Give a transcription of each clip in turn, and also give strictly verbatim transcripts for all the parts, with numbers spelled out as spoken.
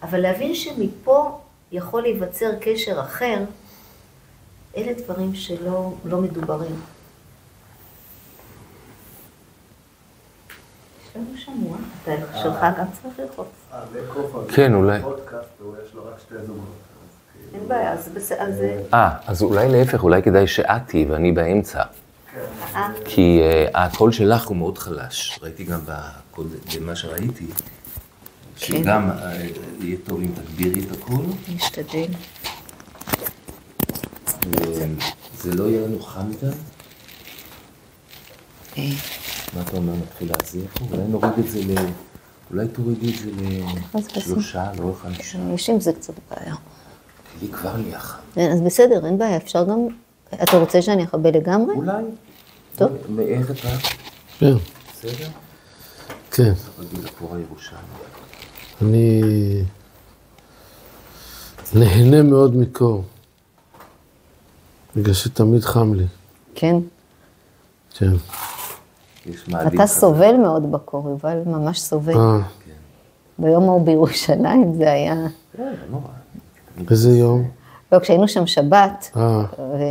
אבל להבין שמפה יכול להיווצר קשר אחר, אלה דברים שלא לא מדוברים. יש לנו שמוע, אתה שלך גם צריך ללחוץ. כן, אולי. יש לו רק שתי זוגות. אין בעיה, אז בסדר. אה, אז אולי להפך, אולי כדאי שאת תהיי ואני באמצע. כי הקול שלך הוא מאוד חלש. ראיתי גם במה שראיתי, שגם יהיה טוב אם תגבירי את הקול. נשתדל. זה לא יהיה לנו חם מדי? מה אתה אומר, נתחיל להזיע פה? אולי נוריד את זה ל... אולי תורידי את זה לשלושה, לא חמישה. יש עם זה קצת בעיה. לי כבר נהיה חם. אז בסדר, אין בעיה, אפשר גם... אתה רוצה שאני אחבל לגמרי? אולי. טוב. מאיך אתה? כן. בסדר? כן. רגיל לקור הירושלים. אני נהנה מאוד מקור. בגלל שתמיד חם לי. כן. כן. אתה סובל מאוד בקור, יובל ממש סובל. אה. ביום ההוא בירושלים זה היה... כן, לא נורא. איזה יום? לא, כשהיינו שם שבת, אה.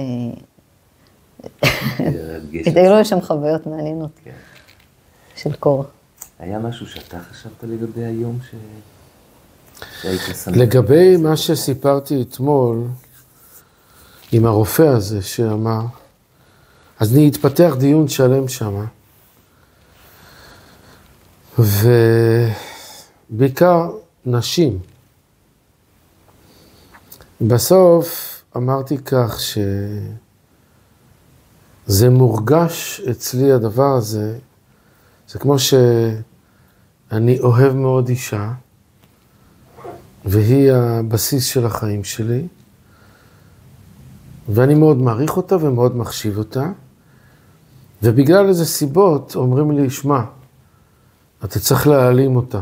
היו לנו שם חוויות מעניינות של קור. היה משהו שאתה חשבת לגבי היום ש... שהיית שמח? לגבי מה שסיפרתי אתמול, עם הרופא הזה שאמר, אז אני התפתח דיון שלם שם, ובעיקר נשים. בסוף אמרתי כך שזה מורגש אצלי הדבר הזה, זה כמו שאני אוהב מאוד אישה, והיא הבסיס של החיים שלי, ואני מאוד מעריך אותה ומאוד מחשיב אותה, ובגלל איזה סיבות אומרים לי, שמע, אתה צריך להעלים אותה.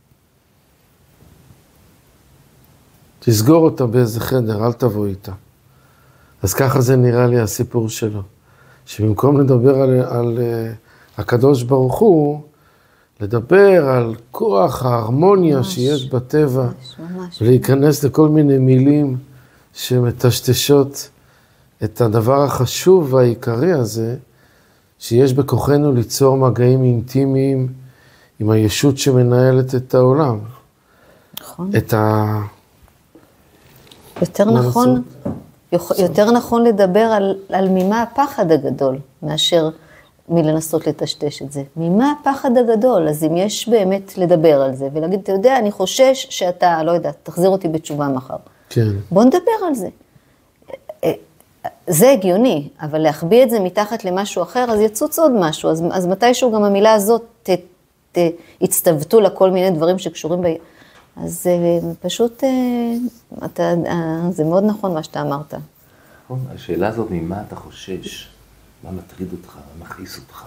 תסגור אותה באיזה חדר, אל תבוא איתה. אז ככה זה נראה לי הסיפור שלו. שבמקום לדבר על, על uh, הקדוש ברוך הוא, לדבר על כוח ההרמוניה ממש, שיש בטבע, ממש, ממש. ולהיכנס לכל מיני מילים שמטשטשות את הדבר החשוב והעיקרי הזה, שיש בכוחנו ליצור מגעים אינטימיים עם הישות שמנהלת את העולם. נכון. את ה... יותר נכון, יותר נכון לדבר על, על ממה הפחד הגדול, מאשר מלנסות לטשטש את זה. ממה הפחד הגדול? אז אם יש באמת לדבר על זה, ולהגיד, אתה יודע, אני חושש שאתה, לא יודעת, תחזיר אותי בתשובה מחר. כן. בוא נדבר על זה. זה הגיוני, אבל להחביא את זה מתחת למשהו אחר, אז יצוץ עוד משהו, אז, אז מתישהו גם המילה הזאת ת, ת, הצטוותו לה כל מיני דברים שקשורים ב... אז פשוט, אתה, זה מאוד נכון מה שאתה אמרת. השאלה הזאת, ממה אתה חושש? מה מטריד אותך? מה מכעיס אותך?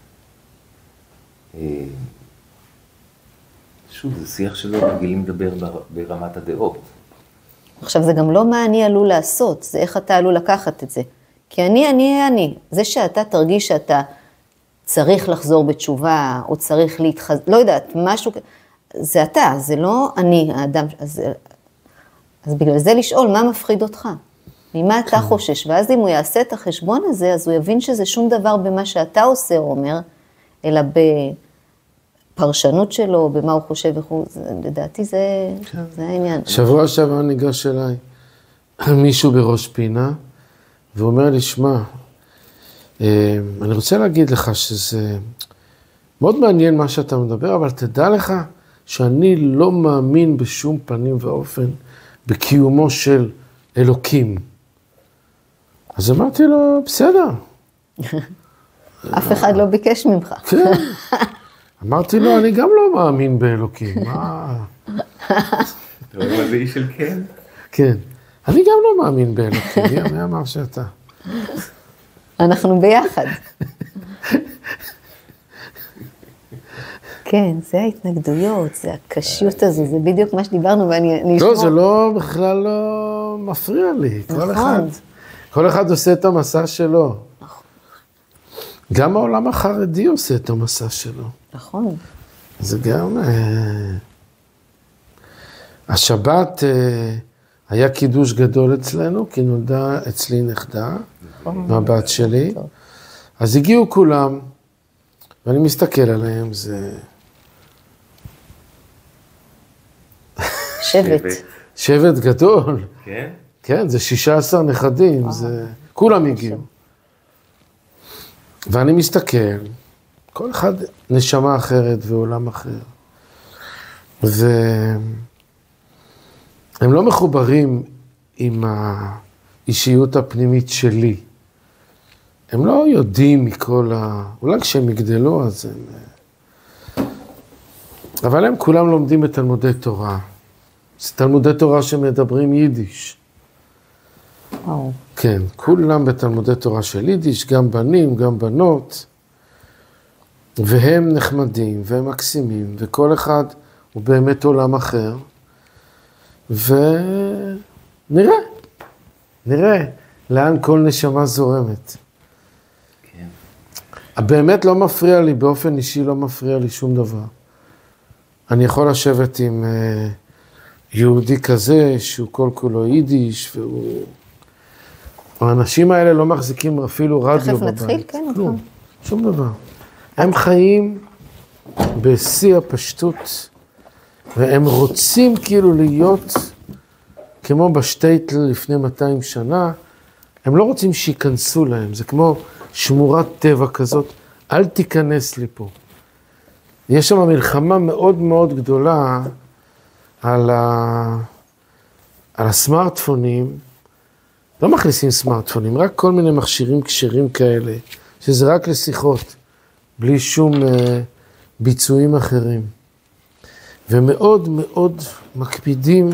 שוב, זה שיח שלא רגילים לדבר ברמת הדעות. עכשיו, זה גם לא מה אני עלול לעשות, זה איך אתה עלול לקחת את זה. כי אני, אני, אני. זה שאתה תרגיש שאתה צריך לחזור בתשובה, או צריך להתחז... לא יודעת, משהו... זה אתה, זה לא אני, האדם. אז, אז בגלל זה לשאול, מה מפחיד אותך? ממה אתה חושש? ואז אם הוא יעשה את החשבון הזה, אז הוא יבין שזה שום דבר במה שאתה עושה, אומר, אלא בפרשנות שלו, במה הוא חושב וכו'. לדעתי זה, כן. זה העניין. שבוע שעבר ניגש אליי מישהו בראש פינה, ואומר לי, שמע, אני רוצה להגיד לך שזה מאוד מעניין מה שאתה מדבר, אבל תדע לך שאני לא מאמין בשום פנים ואופן בקיומו של אלוקים. אז אמרתי לו, בסדר. אף אחד לא ביקש ממך. כן. אמרתי לו, אני גם לא מאמין באלוקים. מה? אתה רואה מה זה איש של כן? כן. אני גם לא מאמין באלוקים. מי אמר שאתה? אנחנו ביחד. כן, זה ההתנגדויות, זה הקשיות הזו, זה בדיוק מה שדיברנו, ואני אשמור. לא, זה לא, בכלל לא מפריע לי. כל אחד, כל אחד עושה את המסע שלו. נכון. גם העולם החרדי עושה את המסע שלו. נכון. זה גם... השבת היה קידוש גדול אצלנו, כי נולדה אצלי נכדה, מהבת שלי. אז הגיעו כולם, ואני מסתכל עליהם, זה... שבט. שבט גדול. כן? כן, זה שישה עשר נכדים, זה... כולם הגיעו. ואני מסתכל, כל אחד נשמה אחרת ועולם אחר. והם לא מחוברים עם האישיות הפנימית שלי. הם לא יודעים מכל ה... אולי כשהם יגדלו, אז הם... אבל הם כולם לומדים את תלמודי תורה. זה תלמודי תורה שמדברים יידיש. וואו. כן, כולם בתלמודי תורה של יידיש, גם בנים, גם בנות. והם נחמדים, והם מקסימים, וכל אחד הוא באמת עולם אחר. ונראה, נראה לאן כל נשמה זורמת. כן. באמת לא מפריע לי, באופן אישי לא מפריע לי שום דבר. אני יכול לשבת עם uh, יהודי כזה, שהוא כל כולו יידיש, והוא... האנשים האלה לא מחזיקים אפילו רדיו בבית. תכף נתחיל, כן, כלום, שום דבר. הם חיים בשיא הפשטות, והם רוצים כאילו להיות כמו בשטייטל לפני מאתיים שנה, הם לא רוצים שיכנסו להם, זה כמו שמורת טבע כזאת, אל תיכנס לי פה. יש שם מלחמה מאוד מאוד גדולה על, ה... על הסמארטפונים, לא מכניסים סמארטפונים, רק כל מיני מכשירים כשרים כאלה, שזה רק לשיחות, בלי שום uh, ביצועים אחרים. ומאוד מאוד מקפידים,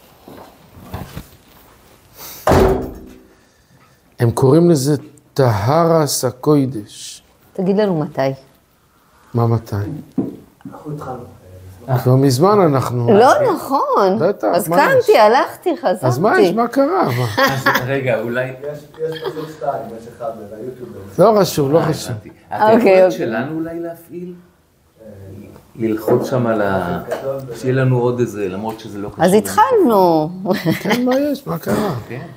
הם קוראים לזה טהרס הקוידש. תגיד לנו מתי. מה מתי? אנחנו התחלנו. כבר מזמן אנחנו... לא נכון. בטח, אז מה קמתי, יש? הלכתי, חזרתי. אז מה יש? מה קרה? מה? אז רגע, אולי... יש יש פשוט שתיים, יש אחד ביוטיוב. לא חשוב, לא חשוב. אתה אוקיי, יכול אוקיי. שלנו אולי להפעיל? ללחוץ שם על ה... שיהיה לנו עוד איזה, למרות שזה לא קשור. אז התחלנו. כן, מה יש? מה קרה? כן.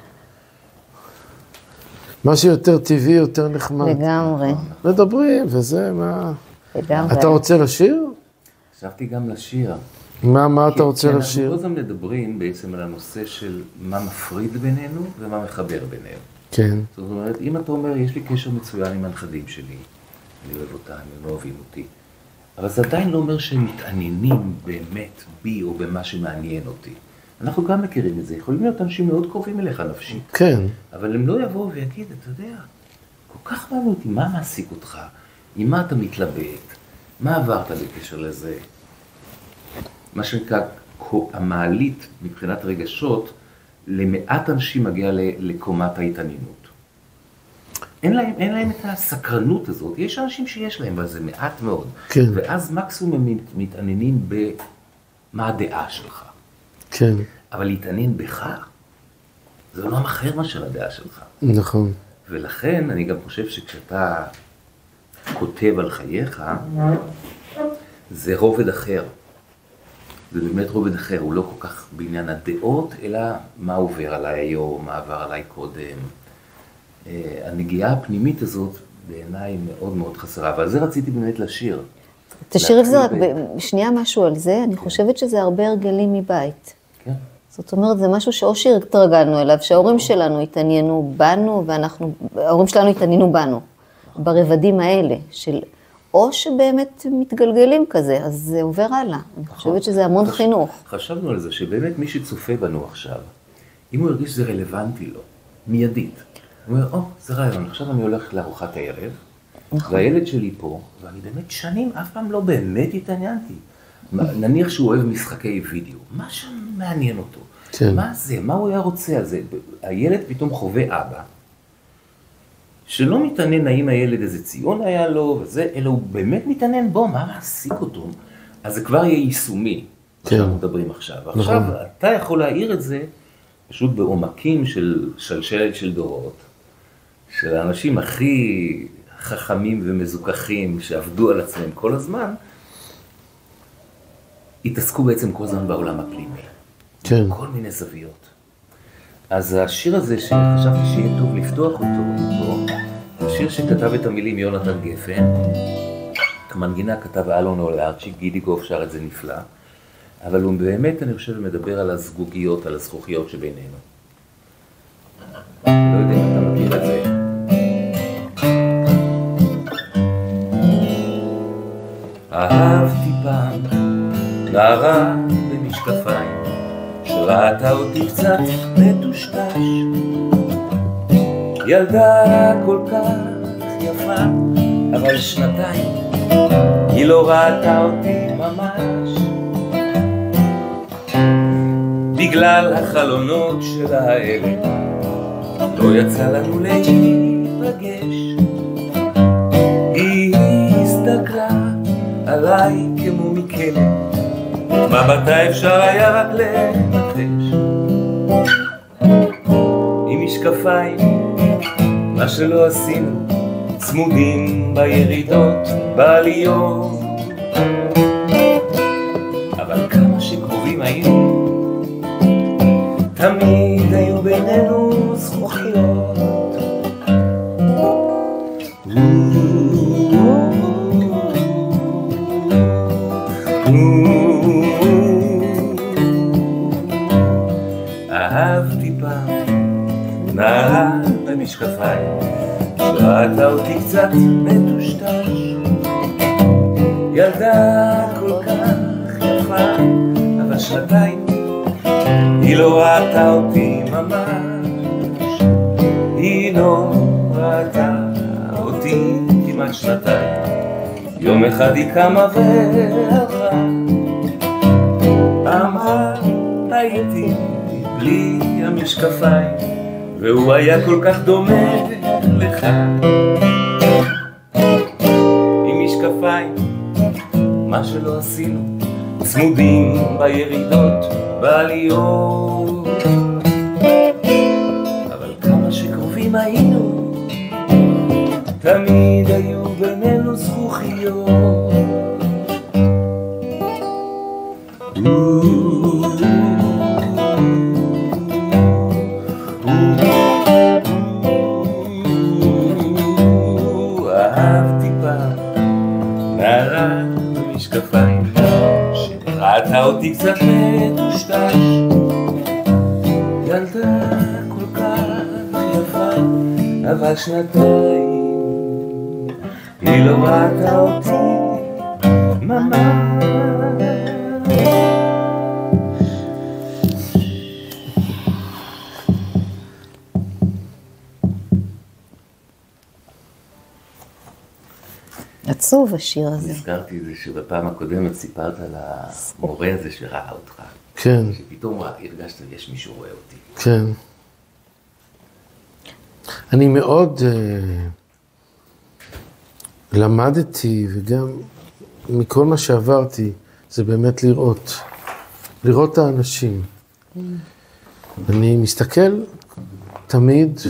מה שיותר טבעי, יותר נחמד. לגמרי, מדברים, וזה, מה... לגמרי. אתה רוצה לשיר? חשבתי גם לשיר. מה, מה אתה כי- רוצה כי לשיר? אנחנו כל הזמן מדברים בעצם על הנושא של מה מפריד בינינו ומה מחבר בינינו. כן, זאת אומרת, אם אתה אומר, יש לי קשר מצוין עם הנכדים שלי, אני אוהב אותם, הם לא אוהבים אותי, אבל זה עדיין לא אומר שהם מתעניינים באמת בי או במה שמעניין אותי. אנחנו גם מכירים את זה, יכולים להיות אנשים מאוד קרובים אליך נפשית, כן, אבל הם לא יבואו ויגיד, אתה יודע, כל כך מעניין אותי, מה מעסיק אותך? עם מה אתה מתלבט? מה עברת בקשר לזה? מה שנקרא, המעלית מבחינת רגשות, למעט אנשים מגיע לקומת ההתעניינות. אין להם, אין להם את הסקרנות הזאת, יש אנשים שיש להם, אבל זה מעט מאוד. כן. ואז מקסימום הם מתעניינים במה הדעה שלך. כן, אבל להתעניין בך, זה עולם אחר מאשר הדעה שלך. נכון. ולכן אני גם חושב שכשאתה כותב על חייך, זה רובד אחר. זה באמת רובד אחר, הוא לא כל כך בעניין הדעות, אלא מה עובר עליי היום, מה עבר עליי קודם. הנגיעה הפנימית הזאת בעיניי מאוד מאוד חסרה, ועל זה רציתי באמת לשיר. תשאיר את זה רק בשנייה משהו על זה, אני חושבת שזה הרבה הרגלים מבית. כן. זאת אומרת, זה משהו שאו שהתרגלנו אליו, שההורים שלנו התעניינו בנו, ואנחנו, ההורים שלנו התעניינו בנו, ברבדים האלה, של, או שבאמת מתגלגלים כזה, אז זה עובר הלאה. אני חושבת שזה המון חינוך. חשבנו על זה, שבאמת מי שצופה בנו עכשיו, אם הוא הרגיש שזה רלוונטי לו, מיידית, הוא אומר, או, זה רעיון, עכשיו אני הולך לארוחת הערב, והילד שלי פה, ואני באמת שנים אף פעם לא באמת התעניינתי. נניח שהוא אוהב משחקי וידאו, מה שמעניין אותו? כן. מה זה? מה הוא היה רוצה על זה? הילד פתאום חווה אבא, שלא מתעניין האם הילד איזה ציון היה לו וזה, אלא הוא באמת מתעניין בו, מה מעסיק אותו? אז זה כבר יהיה יישומי, כן. שאנחנו מדברים עכשיו. עכשיו אתה יכול להעיר את זה פשוט בעומקים של שלשלת של דורות, של האנשים הכי חכמים ומזוכחים שעבדו על עצמם כל הזמן, התעסקו בעצם כל הזמן בעולם הפנימי. כן. כל מיני זוויות. אז השיר הזה שחשבתי שיהיה טוב לפתוח אותו, זה שיר שכתב את המילים יונתן גפן, המנגינה כתב אלון אולארצ'יק, גידי גוף שר את זה נפלא, אבל הוא באמת, אני חושב, מדבר על הזגוגיות, על הזכוכיות שבינינו. לא יודע אם אתה מכיר את זה. אהבתי פעם נערה במשקפיים, שראתה אותי קצת מטושטש, ילדה כל כך יפה, אבל שנתיים היא לא ראתה אותי ממש, בגלל החלונות של האלה לא יצא לנו להיפגש. היא הסתכלה עליי כמו מכלא, מבטה אפשר היה רק למטש, עם משקפיים, מה שלא עשינו, צמודים בירידות, בעליות, אבל כמה שקרובים היינו, תמיד היו בינינו זכוכיות. אהבתי פעם נערה במשקפיים, שראתה אותי קצת מטושטש, ילדה כל כך יפה, אבל שנתיים היא לא ראתה אותי ממש, היא לא ראתה אותי כמעט שנתיים. יום אחד היא קמה ועברה, אמרה הייתי בלי המשקפיים, והוא היה כל כך דומה לך, עם משקפיים, מה שלא עשינו, צמודים בירידות, בעליות, אבל כמה שקרובים היינו, תמיד היו בינינו זכוכיות. אהבתי פעם נערה במשקפיים, שראתה אותי קצת מטושטש, ילדה כל כך יפה, אבל שנתיים היא לא ראתה אותי ממש. עצוב השיר הזה. נזכרתי את זה שבפעם הקודמת סיפרת על המורה הזה שראה אותך. כן. שפתאום הרגשת יש מישהו רואה אותי. כן. אני מאוד uh, למדתי, וגם מכל מה שעברתי, זה באמת לראות. לראות את האנשים. Mm. אני מסתכל תמיד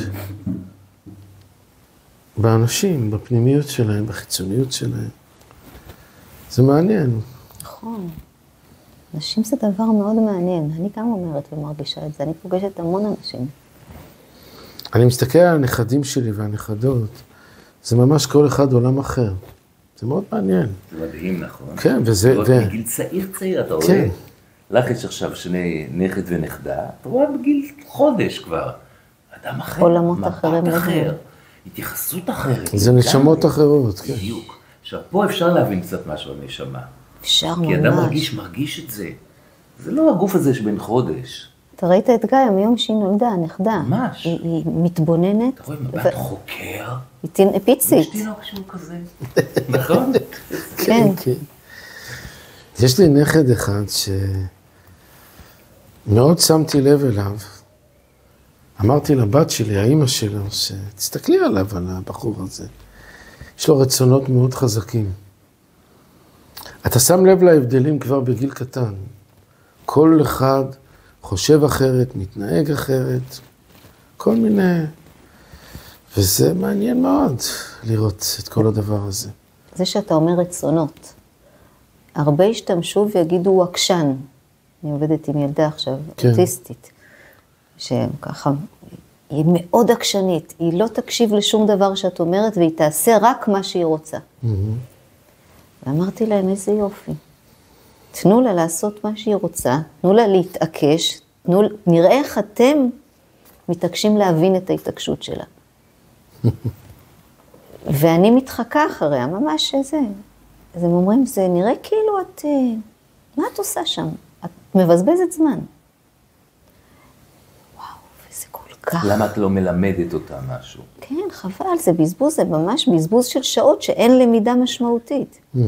באנשים, בפנימיות שלהם, בחיצוניות שלהם. זה מעניין. נכון. אנשים זה דבר מאוד מעניין. אני גם אומרת ומרגישה את זה. אני פוגשת המון אנשים. אני מסתכל על הנכדים שלי והנכדות. זה ממש כל אחד עולם אחר. זה מאוד מעניין. זה מדהים, נכון? כן, וזה... ו... בגיל צעיר צעיר, אתה רואה? כן. לך יש עכשיו שני נכד ונכדה, אתה רואה בגיל חודש כבר. אדם אחר, עולמות אחרים. מבט אחר. התייחסות אחרת. זה נשמות אחרות, כן. בדיוק. עכשיו, פה אפשר להבין קצת משהו על נשמה. אפשר ממש. כי אדם מרגיש, מרגיש את זה. זה לא הגוף הזה שבין חודש. אתה ראית את גיא, מיום שהיא נולדה, הנכדה. ממש. היא, היא מתבוננת. אתה רואה מבט ו... חוקר. היא פיצית. יש תינוק שהוא כזה. נכון? כן. כן. יש לי נכד אחד שמאוד שמתי לב אליו. אמרתי לבת שלי, האמא שלו, שתסתכלי עליו, על הבחור הזה. יש לו רצונות מאוד חזקים. אתה שם לב להבדלים כבר בגיל קטן. כל אחד חושב אחרת, מתנהג אחרת, כל מיני... וזה מעניין מאוד לראות את כל הדבר הזה. זה שאתה אומר רצונות. הרבה ישתמשו ויגידו הוא עקשן. אני עובדת עם ילדה עכשיו, כן. אוטיסטית, שככה, היא מאוד עקשנית, היא לא תקשיב לשום דבר שאת אומרת, והיא תעשה רק מה שהיא רוצה. Mm-hmm. ואמרתי להם, איזה יופי. תנו לה לעשות מה שהיא רוצה, תנו לה להתעקש, תנו, נראה איך אתם מתעקשים להבין את ההתעקשות שלה. ואני מתחקה אחריה, ממש זה. אז הם אומרים, זה נראה כאילו את, מה את עושה שם? את מבזבזת זמן. וואו, וזה כל כך... למה את לא מלמדת אותה משהו? כן, חבל, זה בזבוז, זה ממש בזבוז של שעות שאין למידה משמעותית. Mm-hmm.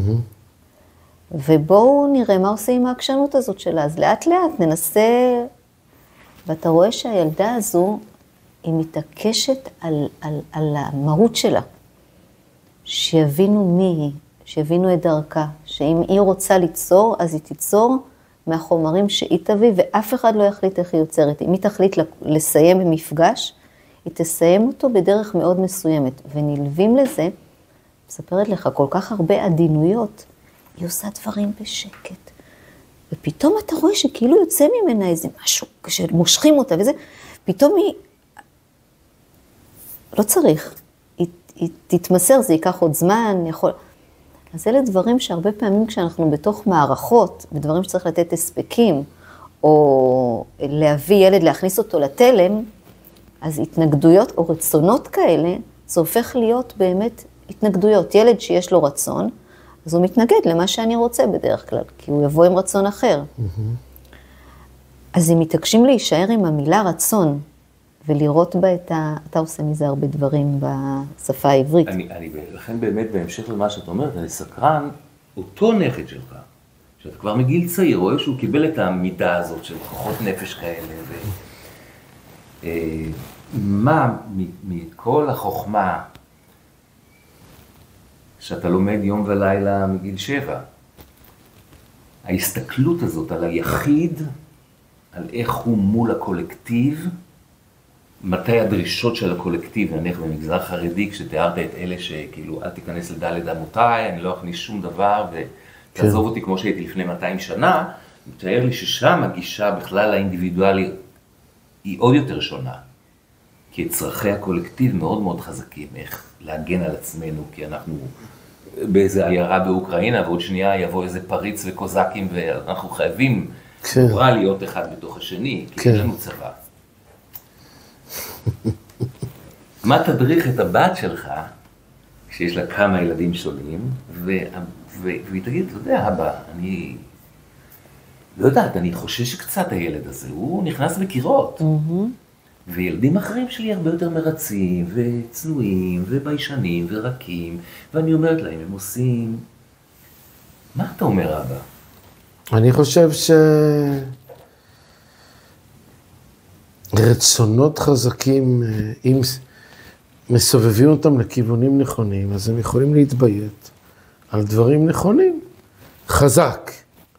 ובואו נראה מה עושה עם העקשנות הזאת שלה. אז לאט לאט ננסה, ואתה רואה שהילדה הזו, היא מתעקשת על, על, על המהות שלה. שיבינו מי היא, שיבינו את דרכה, שאם היא רוצה ליצור, אז היא תיצור מהחומרים שהיא תביא, ואף אחד לא יחליט איך היא יוצרת. אם היא תחליט לסיים במפגש, היא תסיים אותו בדרך מאוד מסוימת. ונלווים לזה, מספרת לך כל כך הרבה עדינויות, היא עושה דברים בשקט. ופתאום אתה רואה שכאילו יוצא ממנה איזה משהו, כשמושכים אותה וזה, פתאום היא, לא צריך, היא, היא תתמסר, זה ייקח עוד זמן, יכול... אז אלה דברים שהרבה פעמים כשאנחנו בתוך מערכות, בדברים שצריך לתת הספקים, או להביא ילד, להכניס אותו לתלם, אז התנגדויות או רצונות כאלה, זה הופך להיות באמת התנגדויות. ילד שיש לו רצון, אז הוא מתנגד למה שאני רוצה בדרך כלל, כי הוא יבוא עם רצון אחר. Mm-hmm. אז אם מתעקשים להישאר עם המילה רצון, ולראות בה את ה... אתה עושה מזה הרבה דברים בשפה העברית. אני, אני, לכן באמת, בהמשך למה שאת אומרת, אני סקרן, אותו נכד שלך, שאתה כבר מגיל צעיר, רואה שהוא קיבל את המידה הזאת של כוחות נפש כאלה, ו... אה, מה מכל החוכמה שאתה לומד יום ולילה מגיל שבע, ההסתכלות הזאת על היחיד, על איך הוא מול הקולקטיב, מתי הדרישות של הקולקטיב, נניח במגזר חרדי, כשתיארת את אלה שכאילו, אל תיכנס לדלת אמותיי, אני לא אכניס שום דבר, ותעזוב אותי כמו שהייתי לפני מאתיים שנה, מתאר לי ששם הגישה בכלל האינדיבידואלי היא עוד יותר שונה. כי צרכי הקולקטיב מאוד מאוד חזקים, איך להגן על עצמנו, כי אנחנו באיזה עיירה באוקראינה, ועוד שנייה יבוא איזה פריץ וקוזקים, ואנחנו חייבים נורא להיות אחד בתוך השני, כי יש לנו צבא. מה תדריך את הבת שלך, כשיש לה כמה ילדים שונים, והיא תגיד, אתה יודע, אבא, אני לא יודעת, אני חושש קצת הילד הזה, הוא נכנס בקירות. וילדים אחרים שלי הרבה יותר מרצים, וצנועים, וביישנים, ורקים, ואני אומרת להם, הם עושים... מה אתה אומר, אבא? אני חושב ש... רצונות חזקים, אם מסובבים אותם לכיוונים נכונים, אז הם יכולים להתביית על דברים נכונים. חזק.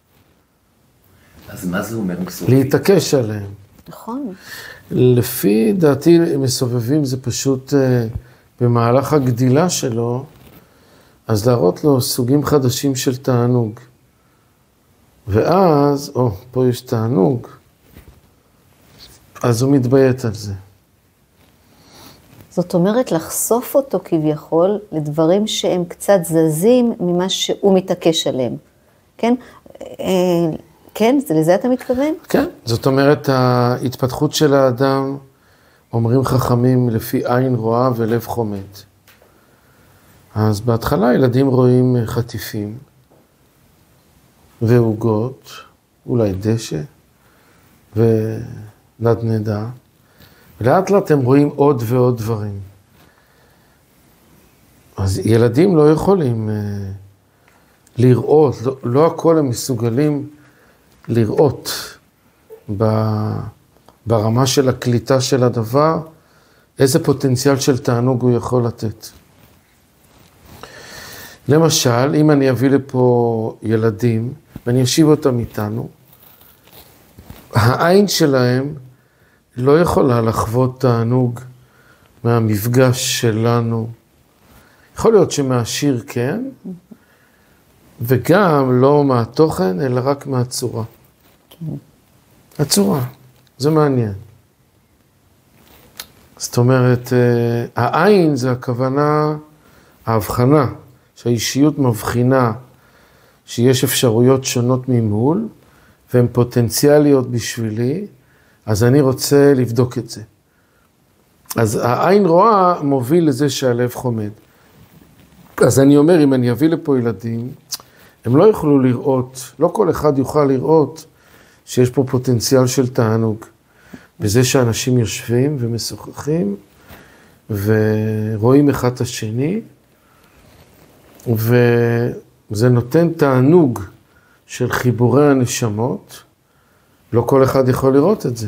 אז מה זה אומר מסובבים? להתעקש עליהם. נכון. לפי דעתי, מסובבים זה פשוט במהלך הגדילה שלו, אז להראות לו סוגים חדשים של תענוג. ואז, או, פה יש תענוג, אז הוא מתביית על זה. זאת אומרת, לחשוף אותו כביכול לדברים שהם קצת זזים ממה שהוא מתעקש עליהם. כן? כן? לזה אתה מתכוון? כן. זאת אומרת, ההתפתחות של האדם, אומרים חכמים, לפי עין רואה ולב חומד. אז בהתחלה ילדים רואים חטיפים ועוגות, אולי דשא ונדנדה, ולאט לאט הם רואים עוד ועוד דברים. אז ילדים לא יכולים uh, לראות, לא, לא הכל הם מסוגלים לראות ב, ברמה של הקליטה של הדבר, איזה פוטנציאל של תענוג הוא יכול לתת. למשל, אם אני אביא לפה ילדים, ואני אשיב אותם איתנו, העין שלהם לא יכולה לחוות תענוג מהמפגש שלנו. יכול להיות שמהשיר כן, וגם לא מהתוכן, אלא רק מהצורה. כן. הצורה, זה מעניין. זאת אומרת, העין זה הכוונה, ההבחנה, שהאישיות מבחינה שיש אפשרויות שונות ממול, והן פוטנציאליות בשבילי, אז אני רוצה לבדוק את זה. אז העין רואה מוביל לזה שהלב חומד. אז אני אומר, אם אני אביא לפה ילדים, הם לא יוכלו לראות, לא כל אחד יוכל לראות שיש פה פוטנציאל של תענוג. בזה שאנשים יושבים ומשוחחים, ורואים אחד את השני, וזה נותן תענוג של חיבורי הנשמות, לא כל אחד יכול לראות את זה.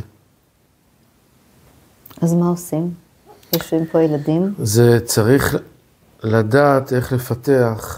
אז מה עושים? יושבים פה ילדים? זה צריך לדעת איך לפתח,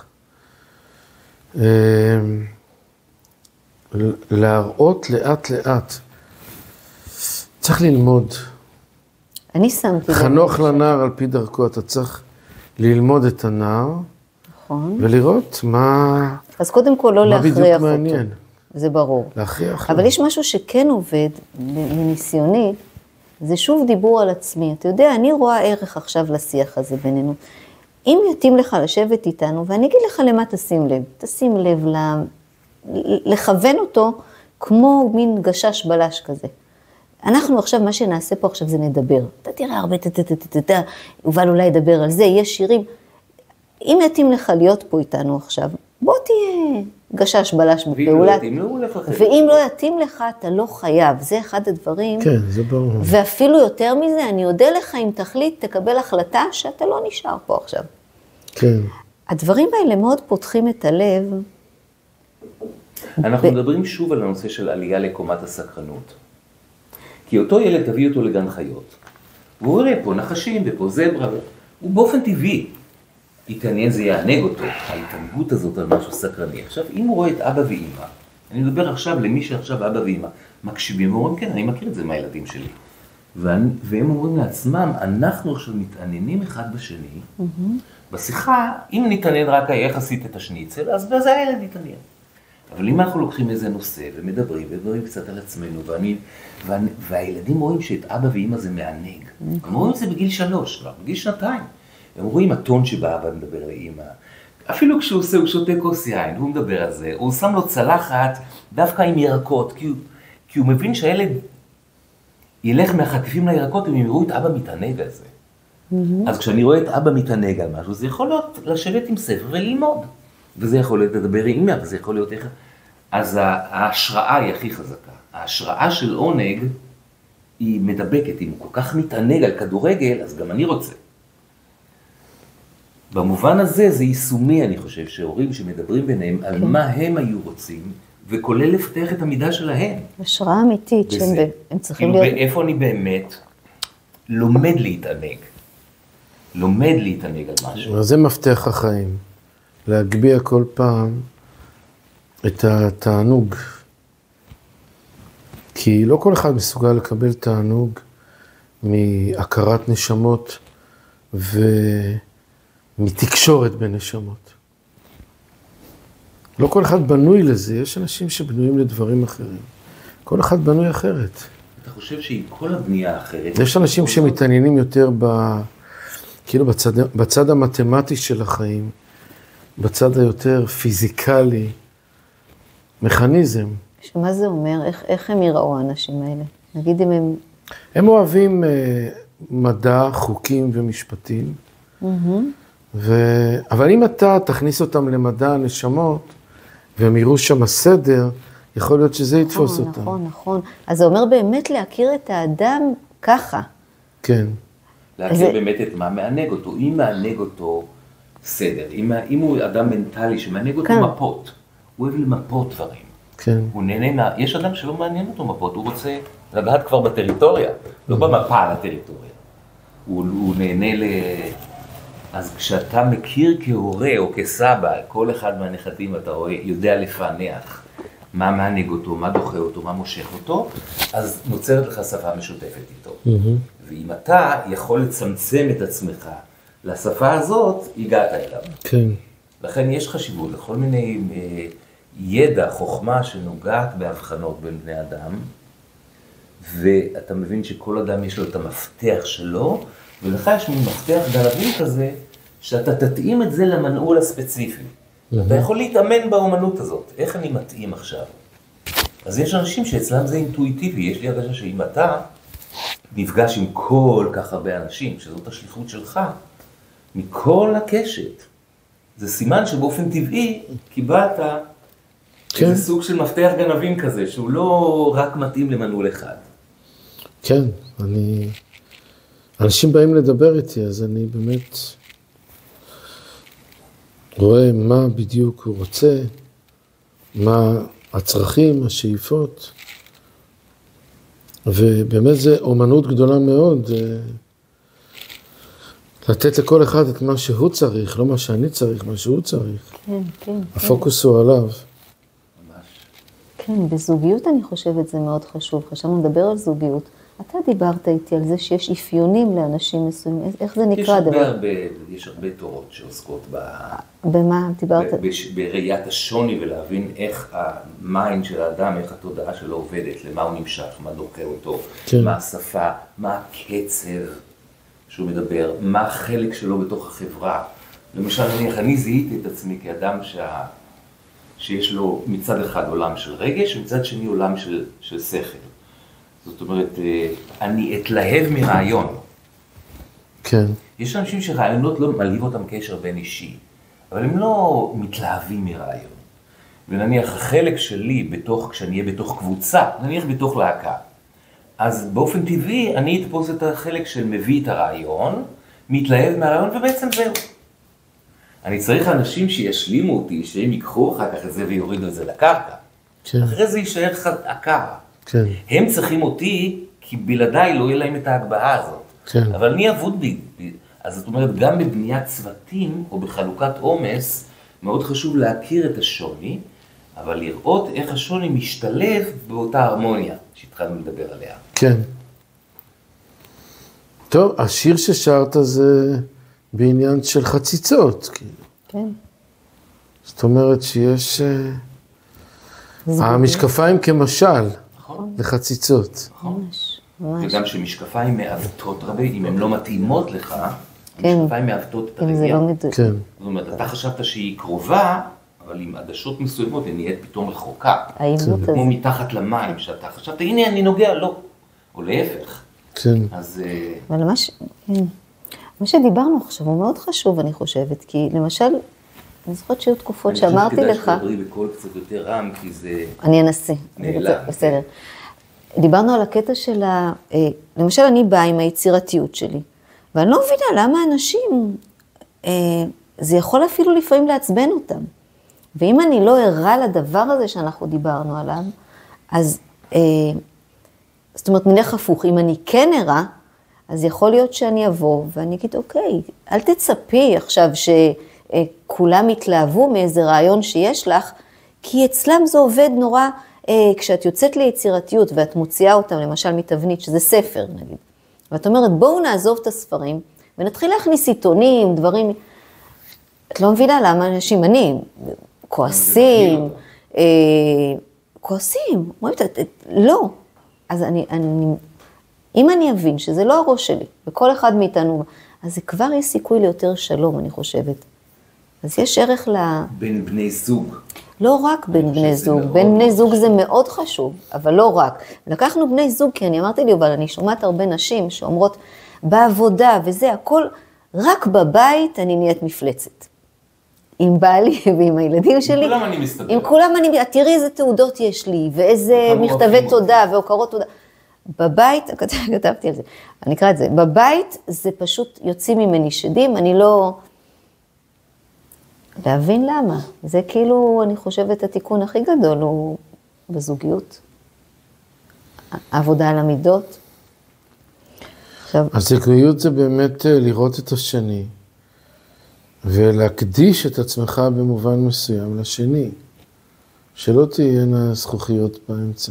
להראות לאט לאט. צריך ללמוד. אני שמתי... חנוך לנער על פי דרכו, אתה צריך ללמוד את הנער, נכון. ולראות מה... אז קודם כל לא להכריח אותו. מה בדיוק מעניין. זה ברור. להכריח. אבל יש משהו שכן עובד, מניסיוני, זה שוב דיבור על עצמי. אתה יודע, אני רואה ערך עכשיו לשיח הזה בינינו. אם יתאים לך לשבת איתנו, ואני אגיד לך למה תשים לב, תשים לב לה, לכוון אותו כמו מין גשש בלש כזה. אנחנו עכשיו, מה שנעשה פה עכשיו זה נדבר. אתה תראה הרבה, תתתתתתת, יובל אולי ידבר על זה, יש שירים. אם יתאים לך להיות פה איתנו עכשיו, בוא תהיה גשש בלש בפעולה. ואם לא יתאים לך, אתה לא חייב. זה אחד הדברים. כן, זה ברור. ואפילו יותר מזה, אני אודה לך אם תחליט, תקבל החלטה שאתה לא נשאר פה עכשיו. כן. הדברים האלה מאוד פותחים את הלב. אנחנו מדברים שוב על הנושא של עלייה לקומת הסקרנות. כי אותו ילד תביא אותו לגן חיות. והוא רואה פה נחשים ופה זברה. הוא באופן טבעי. יתעניין, זה יענג אותו, ההתענגות הזאת על משהו סקרני. עכשיו, אם הוא רואה את אבא ואמא, אני מדבר עכשיו למי שעכשיו אבא ואמא מקשיבים, ואומרים, כן, אני מכיר את זה מהילדים שלי. והם אומרים לעצמם, אנחנו עכשיו מתעניינים אחד בשני, בשיחה, אם נתעניין רק איך עשית את השניצל, אז בזה הילד יתעניין. אבל אם אנחנו לוקחים איזה נושא ומדברים, ומדברים קצת על עצמנו, ואני, ואני, והילדים רואים שאת אבא ואמא זה מענג. הם רואים את זה בגיל שלוש, לא, בגיל שנתיים. הם רואים הטון שבה אבא מדבר לאמא. אפילו כשהוא עושה, הוא שותה כוס יין, הוא מדבר על זה, הוא שם לו צלחת דווקא עם ירקות, כי הוא, כי הוא מבין שהילד ילך מהחטיפים לירקות, והם יראו את אבא מתענג על זה. Mm-hmm. אז כשאני רואה את אבא מתענג על משהו, זה יכול להיות לשבת עם ספר וללמוד. וזה יכול להיות לדבר עם אמא, וזה יכול להיות איך... אז ההשראה היא הכי חזקה. ההשראה של עונג היא מדבקת. אם הוא כל כך מתענג על כדורגל, אז גם אני רוצה. במובן הזה זה יישומי, אני חושב, שהורים שמדברים ביניהם על מה הם היו רוצים, וכולל לפתח את המידה שלהם. השראה אמיתית, שהם צריכים להיות... איפה אני באמת לומד להתענג. לומד להתענג על משהו. זה מפתח החיים. להגביה כל פעם את התענוג. כי לא כל אחד מסוגל לקבל תענוג מהכרת נשמות ומתקשורת בנשמות. לא כל אחד בנוי לזה, יש אנשים שבנויים לדברים אחרים. כל אחד בנוי אחרת. אתה חושב שעם כל הבנייה האחרת... יש אנשים שמתעניינים יותר ב... כאילו בצד, בצד המתמטי של החיים, בצד היותר פיזיקלי, מכניזם. שמה זה אומר? איך, איך הם יראו האנשים האלה? נגיד אם הם... הם אוהבים uh, מדע, חוקים ומשפטים, mm-hmm. ו... אבל אם אתה תכניס אותם למדע הנשמות, והם יראו שם הסדר, יכול להיות שזה יתפוס נכון, אותם. נכון, נכון. אז זה אומר באמת להכיר את האדם ככה. כן. להכיר זה... באמת את מה מענג אותו. אם מענג אותו סדר, אם, אם הוא אדם מנטלי שמענג אותו כן. מפות, הוא אוהב למפות דברים. כן. הוא נהנה מה... יש אדם שלא מעניין אותו מפות, הוא רוצה לגעת כבר בטריטוריה, לא במפה על הטריטוריה. הוא, הוא נהנה ל... אז כשאתה מכיר כהורה או כסבא, כל אחד מהנכדים אתה רואה, יודע לפענח מה מענג אותו, מה דוחה אותו, מה מושך אותו, אז נוצרת לך שפה משותפת איתו. Mm-hmm. ואם אתה יכול לצמצם את עצמך לשפה הזאת, הגעת אליו. כן. לכן יש חשיבות לכל מיני ידע, חוכמה שנוגעת בהבחנות בין בני אדם, ואתה מבין שכל אדם יש לו את המפתח שלו, ולך יש מין מפתח גנבי כזה, שאתה תתאים את זה למנעול הספציפי. Mm-hmm. אתה יכול להתאמן באומנות הזאת. איך אני מתאים עכשיו? אז יש אנשים שאצלם זה אינטואיטיבי. יש לי הרגשה שאם אתה נפגש עם כל כך הרבה אנשים, שזאת השליחות שלך, מכל הקשת, זה סימן שבאופן טבעי קיבלת כן. איזה סוג של מפתח גנבים כזה, שהוא לא רק מתאים למנעול אחד. כן, אני... אנשים באים לדבר איתי, אז אני באמת רואה מה בדיוק הוא רוצה, מה הצרכים, השאיפות, ובאמת זה אומנות גדולה מאוד, לתת לכל אחד את מה שהוא צריך, לא מה שאני צריך, מה שהוא צריך. כן, כן. הפוקוס כן. הוא עליו. ממש. כן, בזוגיות אני חושבת זה מאוד חשוב. חשבנו לדבר על זוגיות. אתה דיברת איתי על זה שיש אפיונים לאנשים מסוימים. איך זה נקרא דבר? יש הרבה, יש הרבה תורות שעוסקות ב... במה דיברת? בראיית השוני ולהבין איך המיינד של האדם, איך התודעה שלו עובדת, למה הוא נמשך, מה דוקר אותו, כן. מה השפה, מה הקצב שהוא מדבר, מה החלק שלו בתוך החברה. למשל, אני, אני זיהיתי את עצמי כאדם שה... שיש לו מצד אחד עולם של רגש, ומצד שני עולם של, של שכל. זאת אומרת, אני אתלהב מרעיון. כן. יש אנשים שרעיונות לא מלהיב אותם קשר בין אישי, אבל הם לא מתלהבים מרעיון. ונניח, החלק שלי בתוך, כשאני אהיה בתוך קבוצה, נניח בתוך להקה, אז באופן טבעי אני אתפוס את החלק של מביא את הרעיון, מתלהב מהרעיון, ובעצם זהו. אני צריך אנשים שישלימו אותי, שהם ייקחו אחר כך את זה ויורידו את זה לקרקע. כן. אחרי זה יישאר עקר. כן. הם צריכים אותי, כי בלעדיי לא יהיה להם את ההגבהה הזאת. כן. אבל אני אבוד בי. אז זאת אומרת, גם בבניית צוותים או בחלוקת עומס, מאוד חשוב להכיר את השוני, אבל לראות איך השוני משתלב באותה הרמוניה שהתחלנו לדבר עליה. כן. טוב, השיר ששרת זה בעניין של חציצות. כן. זאת אומרת שיש... המשקפיים כמשל. לחציצות. ממש, ממש. וגם שמשקפיים מעוותות רבי, אם הן לא מתאימות לך, משקפיים מעוותות את הרבייה. כן. זאת אומרת, אתה חשבת שהיא קרובה, אבל עם עדשות מסוימות, היא נהיית פתאום רחוקה. העיוות הזה. כמו מתחת למים, שאתה חשבת, הנה אני נוגע, לא. או להפך. כן. אז... אבל מה שדיברנו עכשיו הוא מאוד חשוב, אני חושבת, כי למשל, אני זוכרת שהיו תקופות שאמרתי לך... אני חושבת כדאי שתדברי בקול קצת יותר רם, כי זה... אני אנסה. נעלם. בסדר. דיברנו על הקטע של ה... למשל, אני באה עם היצירתיות שלי, ואני לא מבינה למה אנשים, זה יכול אפילו לפעמים לעצבן אותם. ואם אני לא ערה לדבר הזה שאנחנו דיברנו עליו, אז, זאת אומרת, נלך הפוך, אם אני כן ערה, אז יכול להיות שאני אבוא ואני אגיד, אוקיי, אל תצפי עכשיו שכולם יתלהבו מאיזה רעיון שיש לך, כי אצלם זה עובד נורא, כשאת יוצאת ליצירתיות ואת מוציאה אותם, למשל מתבנית, שזה ספר נגיד, ואת אומרת, בואו נעזוב את הספרים, ונתחיל להכניס עיתונים, דברים, את לא מבינה למה אנשים, אני, כועסים, כועסים, לא, אז אני, אני, אם אני אבין שזה לא הראש שלי, וכל אחד מאיתנו, אז זה כבר יש סיכוי ליותר שלום, אני חושבת. אז יש ערך ל... בין בני זוג. לא רק בין בני זוג, בין בני זוג זה מאוד חשוב, אבל לא רק. לקחנו בני זוג, כי אני אמרתי לי, אבל אני שומעת הרבה נשים שאומרות, בעבודה וזה, הכל, רק בבית אני נהיית מפלצת. עם בעלי ועם הילדים שלי. עם כולם אני מסתדר. עם כולם אני, תראי איזה תעודות יש לי, ואיזה מכתבי תודה והוקרות תודה. בבית, כתבתי על זה, אני אקרא את זה, בבית זה פשוט יוצאים ממני שדים, אני לא... להבין למה. זה כאילו, אני חושבת, התיקון הכי גדול הוא בזוגיות. העבודה על המידות. עכשיו... הזוגיות זה באמת לראות את השני, ולהקדיש את עצמך במובן מסוים לשני, שלא תהיינה זכוכיות באמצע.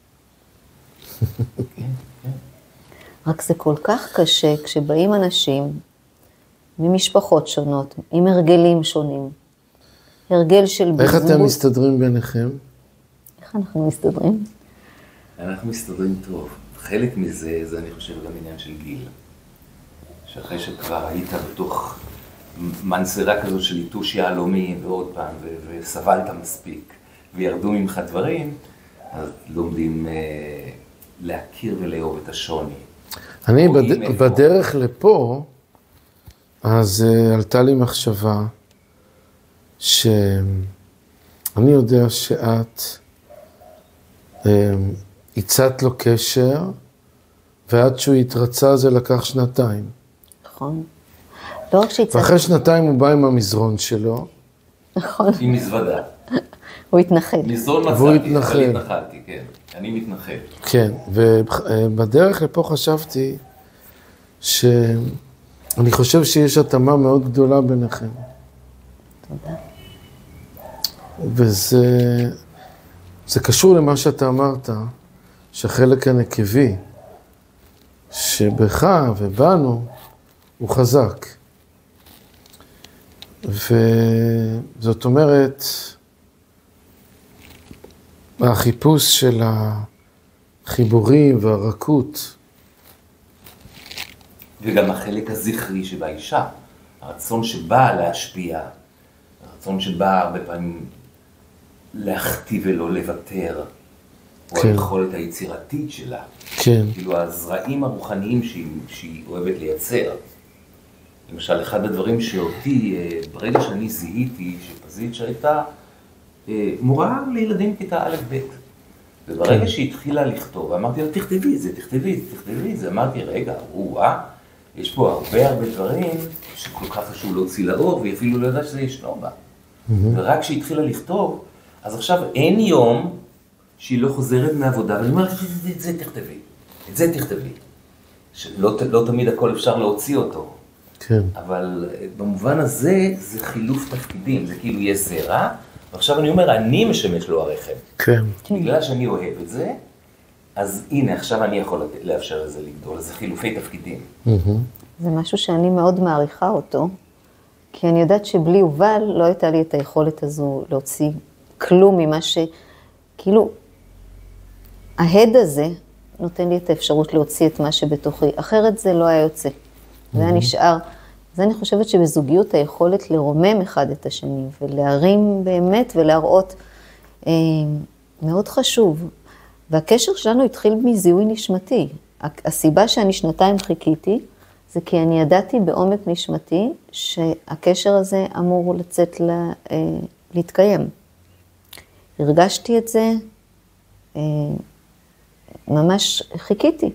רק זה כל כך קשה כשבאים אנשים ממשפחות שונות, עם הרגלים שונים, הרגל של בזבוז. איך אתם מסתדרים ביניכם? איך אנחנו מסתדרים? אנחנו מסתדרים טוב. חלק מזה, זה אני חושב גם עניין של גיל. שאחרי שכבר היית בתוך מנסרה כזאת של איתוש יהלומים ועוד פעם, ו- וסבלת מספיק, וירדו ממך דברים, אז לומדים אה, להכיר ולאהוב את השוני. אני בד... בדרך לפה, אז uh, עלתה לי מחשבה, שאני יודע שאת um, הצעת לו קשר, ועד שהוא התרצה זה לקח שנתיים. נכון. לא רק שהצעת... ואחרי שנתיים הוא בא עם המזרון שלו. נכון. עם מזוודה. הוא התנחל. מזרון והוא מצאתי, התנחל. אבל התנחלתי, כן. אני מתנחל. כן, ובדרך לפה חשבתי שאני חושב שיש התאמה מאוד גדולה ביניכם. תודה. וזה זה קשור למה שאתה אמרת, שהחלק הנקבי, שבך ובנו, הוא חזק. וזאת אומרת, החיפוש של החיבורים והרכות. וגם החלק הזכרי שבאישה, הרצון שבא להשפיע, הרצון שבא הרבה פעמים להכתיב ולא לוותר, כן. או היכולת היצירתית שלה. כן. כאילו הזרעים הרוחניים שהיא, שהיא אוהבת לייצר. למשל, אחד הדברים שאותי, ברגע שאני זיהיתי, שפזית שהייתה מורה לילדים כיתה א' ב'. וברגע שהיא התחילה לכתוב, אמרתי לה, תכתבי את זה, תכתבי את זה, תכתבי את זה. אמרתי, רגע, וואה, יש פה הרבה הרבה דברים שכל כך חשוב להוציא לאור, והיא אפילו לא יודעת שזה ישנו בה. ורק כשהיא התחילה לכתוב, אז עכשיו אין יום שהיא לא חוזרת מעבודה, ואני אומר, את זה תכתבי, את זה תכתבי. שלא לא תמיד הכל אפשר להוציא אותו. כן. אבל במובן הזה, זה חילוף תפקידים, זה כאילו יש זרע, ועכשיו אני אומר, אני משמש לו הרחם. כן. בגלל שאני אוהב את זה, אז הנה, עכשיו אני יכול לאפשר לזה לגדול, אז זה חילופי תפקידים. זה משהו שאני מאוד מעריכה אותו, כי אני יודעת שבלי יובל לא הייתה לי את היכולת הזו להוציא כלום ממה ש... כאילו, ההד הזה נותן לי את האפשרות להוציא את מה שבתוכי, אחרת זה לא היה יוצא. זה היה נשאר. אז אני חושבת שבזוגיות היכולת לרומם אחד את השני, ולהרים באמת ולהראות אה, מאוד חשוב. והקשר שלנו התחיל מזיהוי נשמתי. הסיבה שאני שנתיים חיכיתי, זה כי אני ידעתי בעומק נשמתי, שהקשר הזה אמור לצאת לה, אה, להתקיים. הרגשתי את זה, אה, ממש חיכיתי.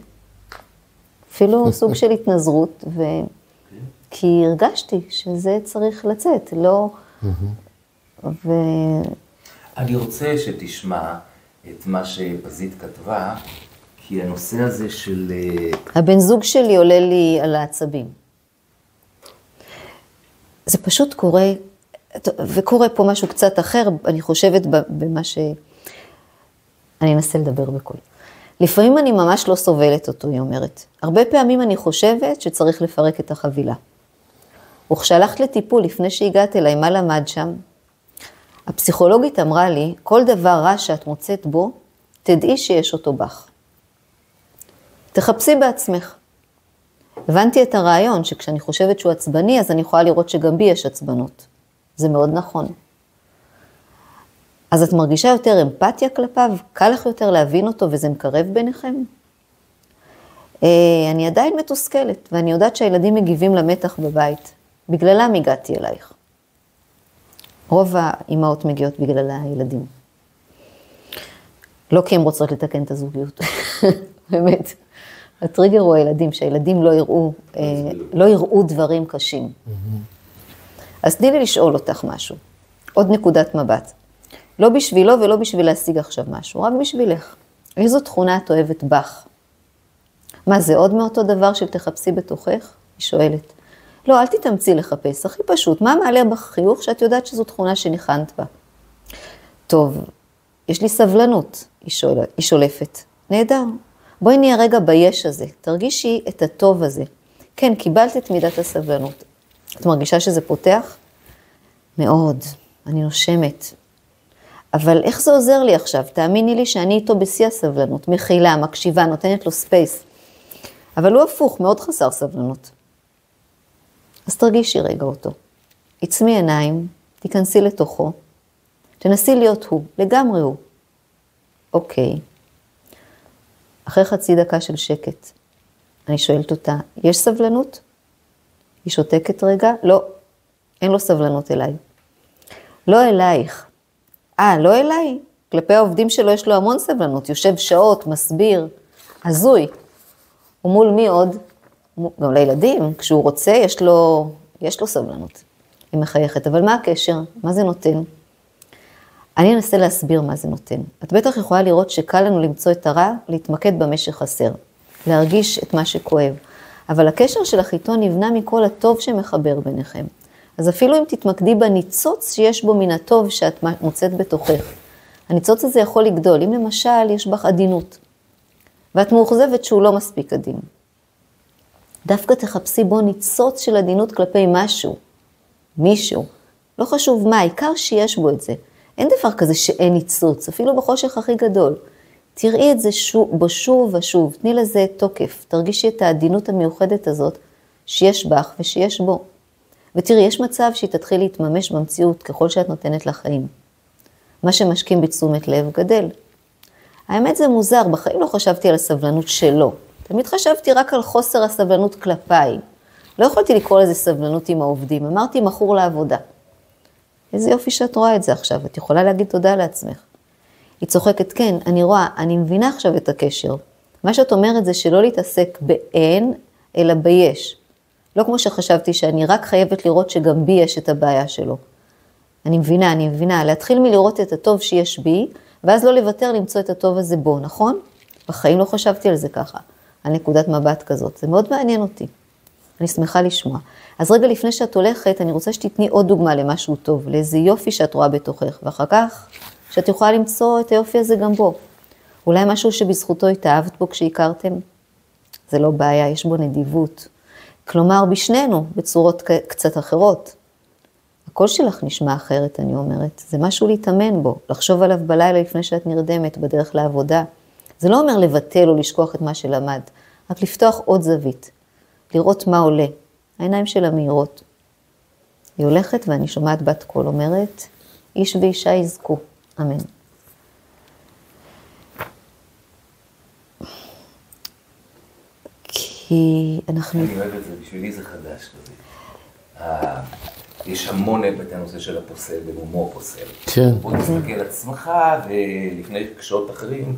אפילו סוג של התנזרות, ו... כי הרגשתי שזה צריך לצאת, לא... ו... אני רוצה שתשמע את מה שפזית כתבה, כי הנושא הזה של... הבן זוג שלי עולה לי על העצבים. זה פשוט קורה, וקורה פה משהו קצת אחר, אני חושבת במה ש... אני אנסה לדבר בקול. לפעמים אני ממש לא סובלת אותו, היא אומרת. הרבה פעמים אני חושבת שצריך לפרק את החבילה. וכשהלכת לטיפול לפני שהגעת אליי, מה למד שם? הפסיכולוגית אמרה לי, כל דבר רע שאת מוצאת בו, תדעי שיש אותו בך. תחפשי בעצמך. הבנתי את הרעיון שכשאני חושבת שהוא עצבני, אז אני יכולה לראות שגם בי יש עצבנות. זה מאוד נכון. אז את מרגישה יותר אמפתיה כלפיו, קל לך יותר להבין אותו וזה מקרב ביניכם? אני עדיין מתוסכלת, ואני יודעת שהילדים מגיבים למתח בבית. בגללם הגעתי אלייך. רוב האימהות מגיעות בגלל הילדים. לא כי הן רוצות לתקן את הזוגיות. באמת. הטריגר הוא הילדים, שהילדים לא יראו, לא יראו דברים קשים. אז תני לי לשאול אותך משהו. עוד נקודת מבט. לא בשבילו ולא בשביל להשיג עכשיו משהו, רק בשבילך. איזו תכונה את אוהבת בך? מה, זה עוד מאותו דבר של תחפשי בתוכך? היא שואלת. לא, אל תתאמצי לחפש, הכי פשוט. מה מעלה בך חיוך שאת יודעת שזו תכונה שניחנת בה? טוב, יש לי סבלנות, היא, שואל, היא שולפת. נהדר. בואי נהיה רגע ביש הזה, תרגישי את הטוב הזה. כן, קיבלת את מידת הסבלנות. את מרגישה שזה פותח? מאוד. אני נושמת. אבל איך זה עוזר לי עכשיו? תאמיני לי שאני איתו בשיא הסבלנות, מכילה, מקשיבה, נותנת לו ספייס. אבל הוא הפוך, מאוד חסר סבלנות. אז תרגישי רגע אותו. עצמי עיניים, תיכנסי לתוכו, תנסי להיות הוא, לגמרי הוא. אוקיי. אחרי חצי דקה של שקט, אני שואלת אותה, יש סבלנות? היא שותקת רגע? לא, אין לו סבלנות אליי. לא אלייך. אה, לא אליי? כלפי העובדים שלו יש לו המון סבלנות, יושב שעות, מסביר, הזוי. ומול מי עוד? גם לילדים, כשהוא רוצה, יש לו, יש לו סבלנות. היא מחייכת, אבל מה הקשר? מה זה נותן? אני אנסה להסביר מה זה נותן. את בטח יכולה לראות שקל לנו למצוא את הרע, להתמקד במה שחסר, להרגיש את מה שכואב. אבל הקשר שלך איתו נבנה מכל הטוב שמחבר ביניכם. אז אפילו אם תתמקדי בניצוץ שיש בו מן הטוב שאת מוצאת בתוכך, הניצוץ הזה יכול לגדול. אם למשל יש בך עדינות, ואת מאוכזבת שהוא לא מספיק עדין, דווקא תחפשי בו ניצוץ של עדינות כלפי משהו, מישהו, לא חשוב מה, העיקר שיש בו את זה. אין דבר כזה שאין ניצוץ, אפילו בחושך הכי גדול. תראי את זה שוב, בו שוב ושוב, תני לזה תוקף, תרגישי את העדינות המיוחדת הזאת שיש בך ושיש בו. ותראי, יש מצב שהיא תתחיל להתממש במציאות ככל שאת נותנת לחיים. מה שמשקים בתשומת לב גדל. האמת זה מוזר, בחיים לא חשבתי על הסבלנות שלו. תמיד חשבתי רק על חוסר הסבלנות כלפיי. לא יכולתי לקרוא לזה סבלנות עם העובדים, אמרתי מכור לעבודה. איזה יופי שאת רואה את זה עכשיו, את יכולה להגיד תודה לעצמך. היא צוחקת, כן, אני רואה, אני מבינה עכשיו את הקשר. מה שאת אומרת זה שלא להתעסק באין, אלא ביש. לא כמו שחשבתי שאני רק חייבת לראות שגם בי יש את הבעיה שלו. אני מבינה, אני מבינה, להתחיל מלראות את הטוב שיש בי, ואז לא לוותר למצוא את הטוב הזה בו, נכון? בחיים לא חשבתי על זה ככה, על נקודת מבט כזאת. זה מאוד מעניין אותי. אני שמחה לשמוע. אז רגע לפני שאת הולכת, אני רוצה שתתני עוד דוגמה למשהו טוב, לאיזה יופי שאת רואה בתוכך, ואחר כך שאת יכולה למצוא את היופי הזה גם בו. אולי משהו שבזכותו התאהבת בו כשהכרתם? זה לא בעיה, יש בו נדיבות. כלומר, בשנינו, בצורות קצת אחרות. הקול שלך נשמע אחרת, אני אומרת. זה משהו להתאמן בו, לחשוב עליו בלילה לפני שאת נרדמת, בדרך לעבודה. זה לא אומר לבטל או לשכוח את מה שלמד, רק לפתוח עוד זווית, לראות מה עולה. העיניים שלה מהירות. היא הולכת ואני שומעת בת קול אומרת, איש ואישה יזכו. אמן. כי אנחנו... אני אוהב את זה, בשבילי זה חדש כזה. יש המון את הנושא של הפוסל, במומו פוסל. כן. בוא תסתכל על עצמך, ולפני קשעות אחרים.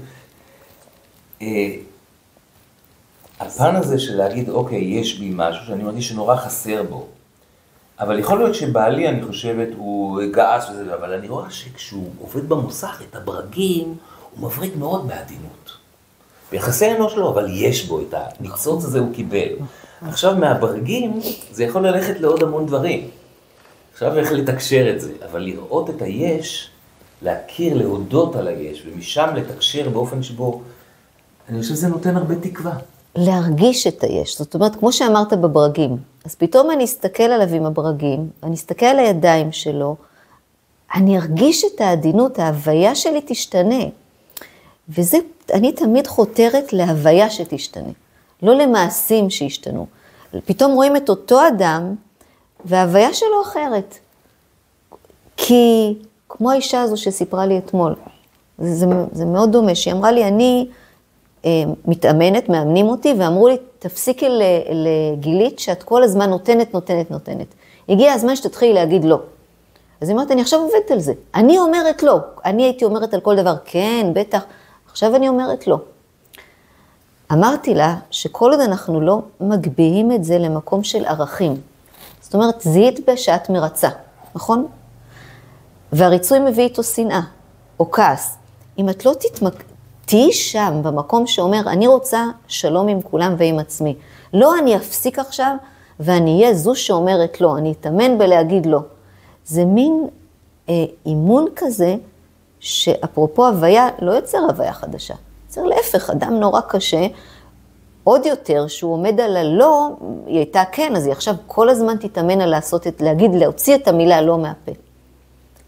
הפן הזה של להגיד, אוקיי, יש בי משהו שאני מרגיש שנורא חסר בו. אבל יכול להיות שבעלי, אני חושבת, הוא גאס וזה, אבל אני רואה שכשהוא עובד במוסך, את הברגים, הוא מבריק מאוד בעדינות. ביחסי אנוש לא, אבל יש בו את הניצוץ הזה, הוא קיבל. עכשיו מהברגים, זה יכול ללכת לעוד המון דברים. עכשיו איך לתקשר את זה, אבל לראות את היש, להכיר, להודות על היש, ומשם לתקשר באופן שבו, אני חושב שזה נותן הרבה תקווה. להרגיש את היש, זאת אומרת, כמו שאמרת בברגים, אז פתאום אני אסתכל עליו עם הברגים, אני אסתכל על הידיים שלו, אני ארגיש את העדינות, ההוויה שלי תשתנה. וזה, אני תמיד חותרת להוויה שתשתנה, לא למעשים שישתנו. פתאום רואים את אותו אדם, וההוויה שלו אחרת. כי, כמו האישה הזו שסיפרה לי אתמול, זה, זה, זה מאוד דומה, שהיא אמרה לי, אני אה, מתאמנת, מאמנים אותי, ואמרו לי, תפסיקי לגילית שאת כל הזמן נותנת, נותנת, נותנת. הגיע הזמן שתתחילי להגיד לא. אז היא אומרת, אני עכשיו עובדת על זה. אני אומרת לא. אני הייתי אומרת על כל דבר, כן, בטח. עכשיו אני אומרת לא. אמרתי לה שכל עוד אנחנו לא מגביהים את זה למקום של ערכים. זאת אומרת, זיהית בשעת מרצה, נכון? והריצוי מביא איתו שנאה או כעס. אם את לא תתמק... תהי שם במקום שאומר, אני רוצה שלום עם כולם ועם עצמי. לא אני אפסיק עכשיו ואני אהיה זו שאומרת לא, אני אתאמן בלהגיד לא. זה מין אה, אימון כזה, שאפרופו הוויה, לא יוצר הוויה חדשה. יוצר להפך, אדם נורא קשה, עוד יותר שהוא עומד על הלא, היא הייתה כן, אז היא עכשיו כל הזמן תתאמן על לעשות את, להגיד, להוציא את המילה לא מהפה.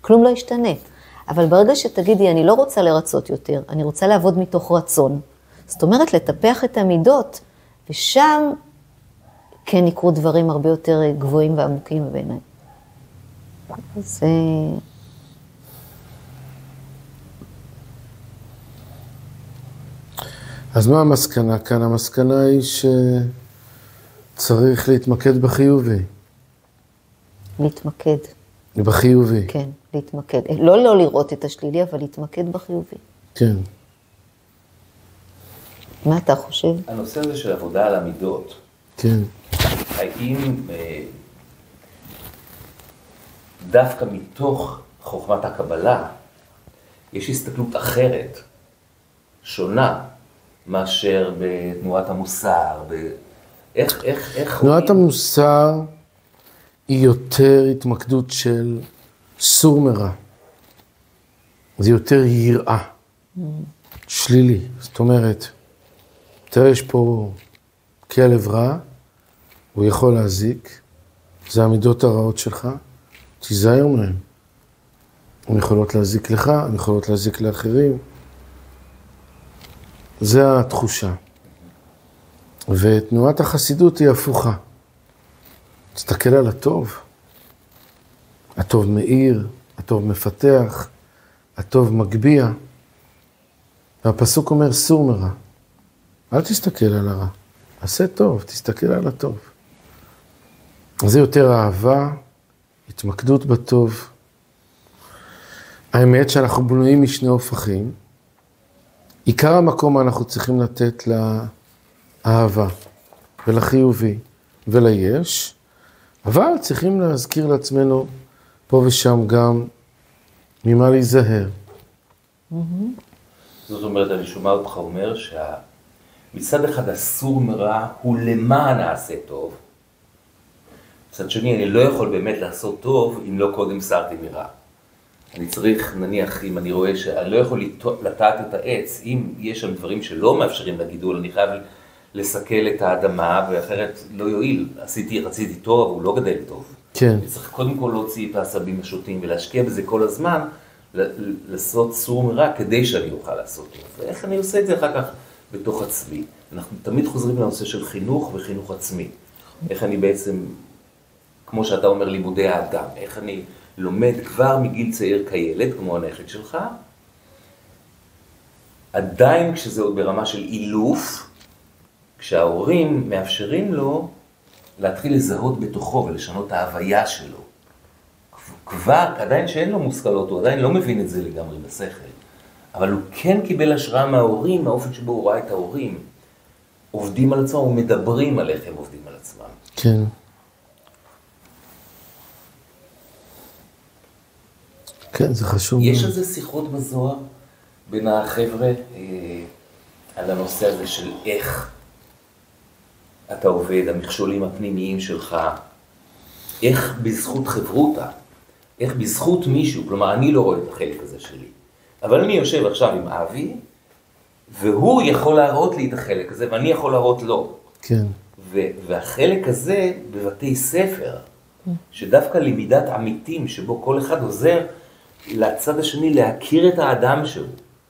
כלום לא ישתנה. אבל ברגע שתגידי, אני לא רוצה לרצות יותר, אני רוצה לעבוד מתוך רצון. זאת אומרת, לטפח את המידות, ושם כן יקרו דברים הרבה יותר גבוהים ועמוקים בעיניי. זה... אז מה המסקנה כאן? המסקנה היא שצריך להתמקד בחיובי. להתמקד. בחיובי. כן, להתמקד. לא לא לראות את השלילי, אבל להתמקד בחיובי. כן. מה אתה חושב? הנושא הזה של עבודה על המידות. כן. האם אה, דווקא מתוך חוכמת הקבלה, יש הסתכלות אחרת, שונה, מאשר בתנועת המוסר, ב... איך, איך, איך... תנועת המוסר היא יותר התמקדות של סור מרע. זה יותר יראה, mm. שלילי. זאת אומרת, תראה, יש פה כלב רע, הוא יכול להזיק, זה המידות הרעות שלך, תיזהר מהם. הן יכולות להזיק לך, הן יכולות להזיק לאחרים. זה התחושה. ותנועת החסידות היא הפוכה. תסתכל על הטוב. הטוב מאיר, הטוב מפתח, הטוב מגביע. והפסוק אומר, סור מרע. אל תסתכל על הרע. עשה טוב, תסתכל על הטוב. אז זה יותר אהבה, התמקדות בטוב. האמת שאנחנו בנויים משני הופכים. עיקר המקום אנחנו צריכים לתת לאהבה ולחיובי וליש, אבל צריכים להזכיר לעצמנו פה ושם גם ממה להיזהר. זאת אומרת, אני שומע אותך אומר שמצד אחד הסור מרע הוא למען נעשה טוב, מצד שני אני לא יכול באמת לעשות טוב אם לא קודם סרתי מרע. אני צריך, נניח, אם אני רואה שאני לא יכול לטעת את העץ, אם יש שם דברים שלא מאפשרים לגידול, אני חייב לסכל את האדמה, ואחרת לא יועיל. עשיתי, רציתי טוב, אבל הוא לא גדל טוב. כן. אני צריך קודם כל להוציא את העשבים השוטים ולהשקיע בזה כל הזמן, לעשות סור מרע כדי שאני אוכל לעשות טוב. ואיך אני עושה את זה אחר כך בתוך עצמי? אנחנו תמיד חוזרים לנושא של חינוך וחינוך עצמי. איך אני בעצם, כמו שאתה אומר, לימודי האדם, איך אני לומד כבר מגיל צעיר כילד, כמו הנכד שלך, עדיין כשזה עוד ברמה של אילוף, כשההורים מאפשרים לו להתחיל לזהות בתוכו ולשנות את ההוויה שלו. כבר, עדיין שאין לו מושכלות, הוא עדיין לא מבין את זה לגמרי בשכל, אבל הוא כן קיבל השראה מההורים, מהאופן שבו הוא ראה את ההורים, עובדים על עצמם ומדברים על איך הם עובדים על עצמם. כן. כן, זה חשוב. יש על זה שיחות בזוהר בין החבר'ה אה, על הנושא הזה של איך אתה עובד, המכשולים הפנימיים שלך, איך בזכות חברותה, איך בזכות מישהו, כלומר אני לא רואה את החלק הזה שלי, אבל אני יושב עכשיו עם אבי, והוא יכול להראות לי את החלק הזה, ואני יכול להראות לו. כן. ו- והחלק הזה בבתי ספר, שדווקא למידת עמיתים, שבו כל אחד עוזר לצד השני להכיר את האדם שהוא.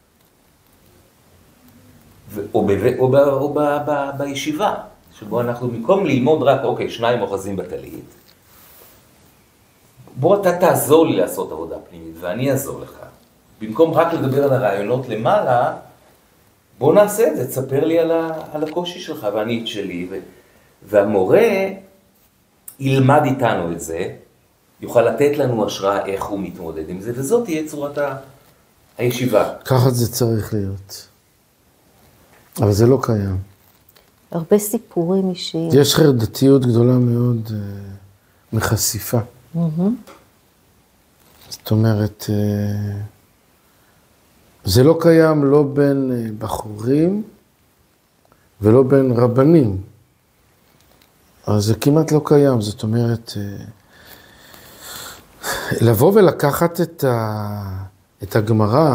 ו- או, ב- או, ב- או ב- ב- בישיבה, שבו אנחנו במקום ללמוד רק, אוקיי, שניים אוחזים בטלית, בוא אתה תעזור לי לעשות עבודה פנימית, ואני אעזור לך. במקום רק לדבר על הרעיונות למעלה, בוא נעשה את זה, תספר לי על, ה- על הקושי שלך ואני את שלי, ו- והמורה ילמד איתנו את זה, יוכל לתת לנו השראה איך הוא מתמודד עם זה, וזאת תהיה צורת ה- הישיבה. ככה זה צריך להיות. אבל זה לא קיים. הרבה סיפורים אישיים. יש חרדתיות גדולה מאוד uh, מחשיפה. Mm-hmm. זאת אומרת, uh, זה לא קיים לא בין uh, בחורים ולא בין רבנים. אז זה כמעט לא קיים. זאת אומרת, uh, לבוא ולקחת את, ה, את הגמרא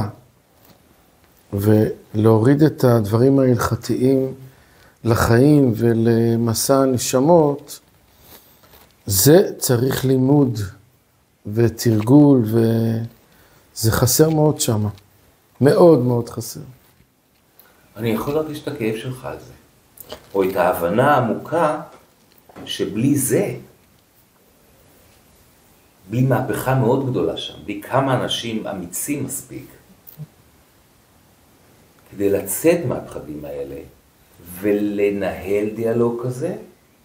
ולהוריד את הדברים ההלכתיים לחיים ולמסע הנשמות, זה צריך לימוד ותרגול, וזה חסר מאוד שם. מאוד מאוד חסר. אני יכול להרגיש את הכאב שלך על זה. או את ההבנה העמוקה שבלי זה, בלי מהפכה מאוד גדולה שם, בלי כמה אנשים אמיצים מספיק, כדי לצאת מהפחדים האלה ולנהל דיאלוג כזה,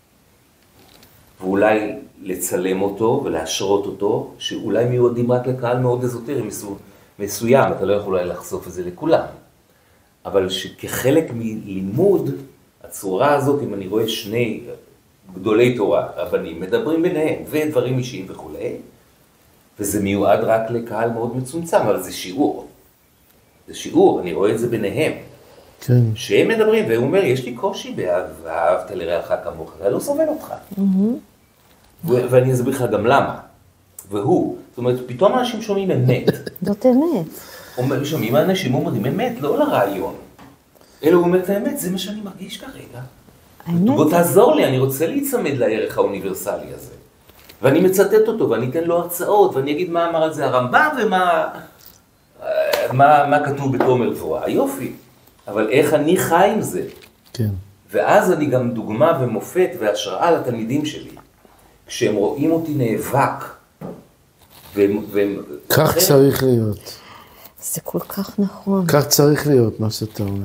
ואולי לצלם אותו ולהשרות אותו, שאולי מיועדים רק לקהל מאוד אזוטרי מסוים, אתה לא יכול אולי לחשוף את זה לכולם. אבל שכחלק מלימוד, הצורה הזאת, אם אני רואה שני גדולי תורה, רבנים, מדברים ביניהם, ודברים אישיים וכו', וזה מיועד רק לקהל מאוד מצומצם, אבל זה שיעור. זה שיעור, אני רואה את זה ביניהם. כן. שהם מדברים, והוא אומר, יש לי קושי באהבת לרעך כמוך, אני לא סובל אותך. ואני אסביר לך גם למה. והוא, זאת אומרת, פתאום אנשים שומעים אמת. זאת אמת. שומעים אנשים אומרים אמת, לא לרעיון. אלא הוא אומר את האמת, זה מה שאני מרגיש כרגע. בוא תעזור לי, אני רוצה להיצמד לערך האוניברסלי הזה. ואני מצטט אותו, ואני אתן לו הרצאות, ואני אגיד מה אמר על זה הרמב"ם, ומה מה, מה כתוב בתומר גבוהה. יופי. אבל איך אני חי עם זה? כן. ואז אני גם דוגמה ומופת והשראה לתלמידים שלי. כשהם רואים אותי נאבק, והם... והם כך אחרי... צריך להיות. זה כל כך נכון. כך צריך להיות, מה שאתה אומר.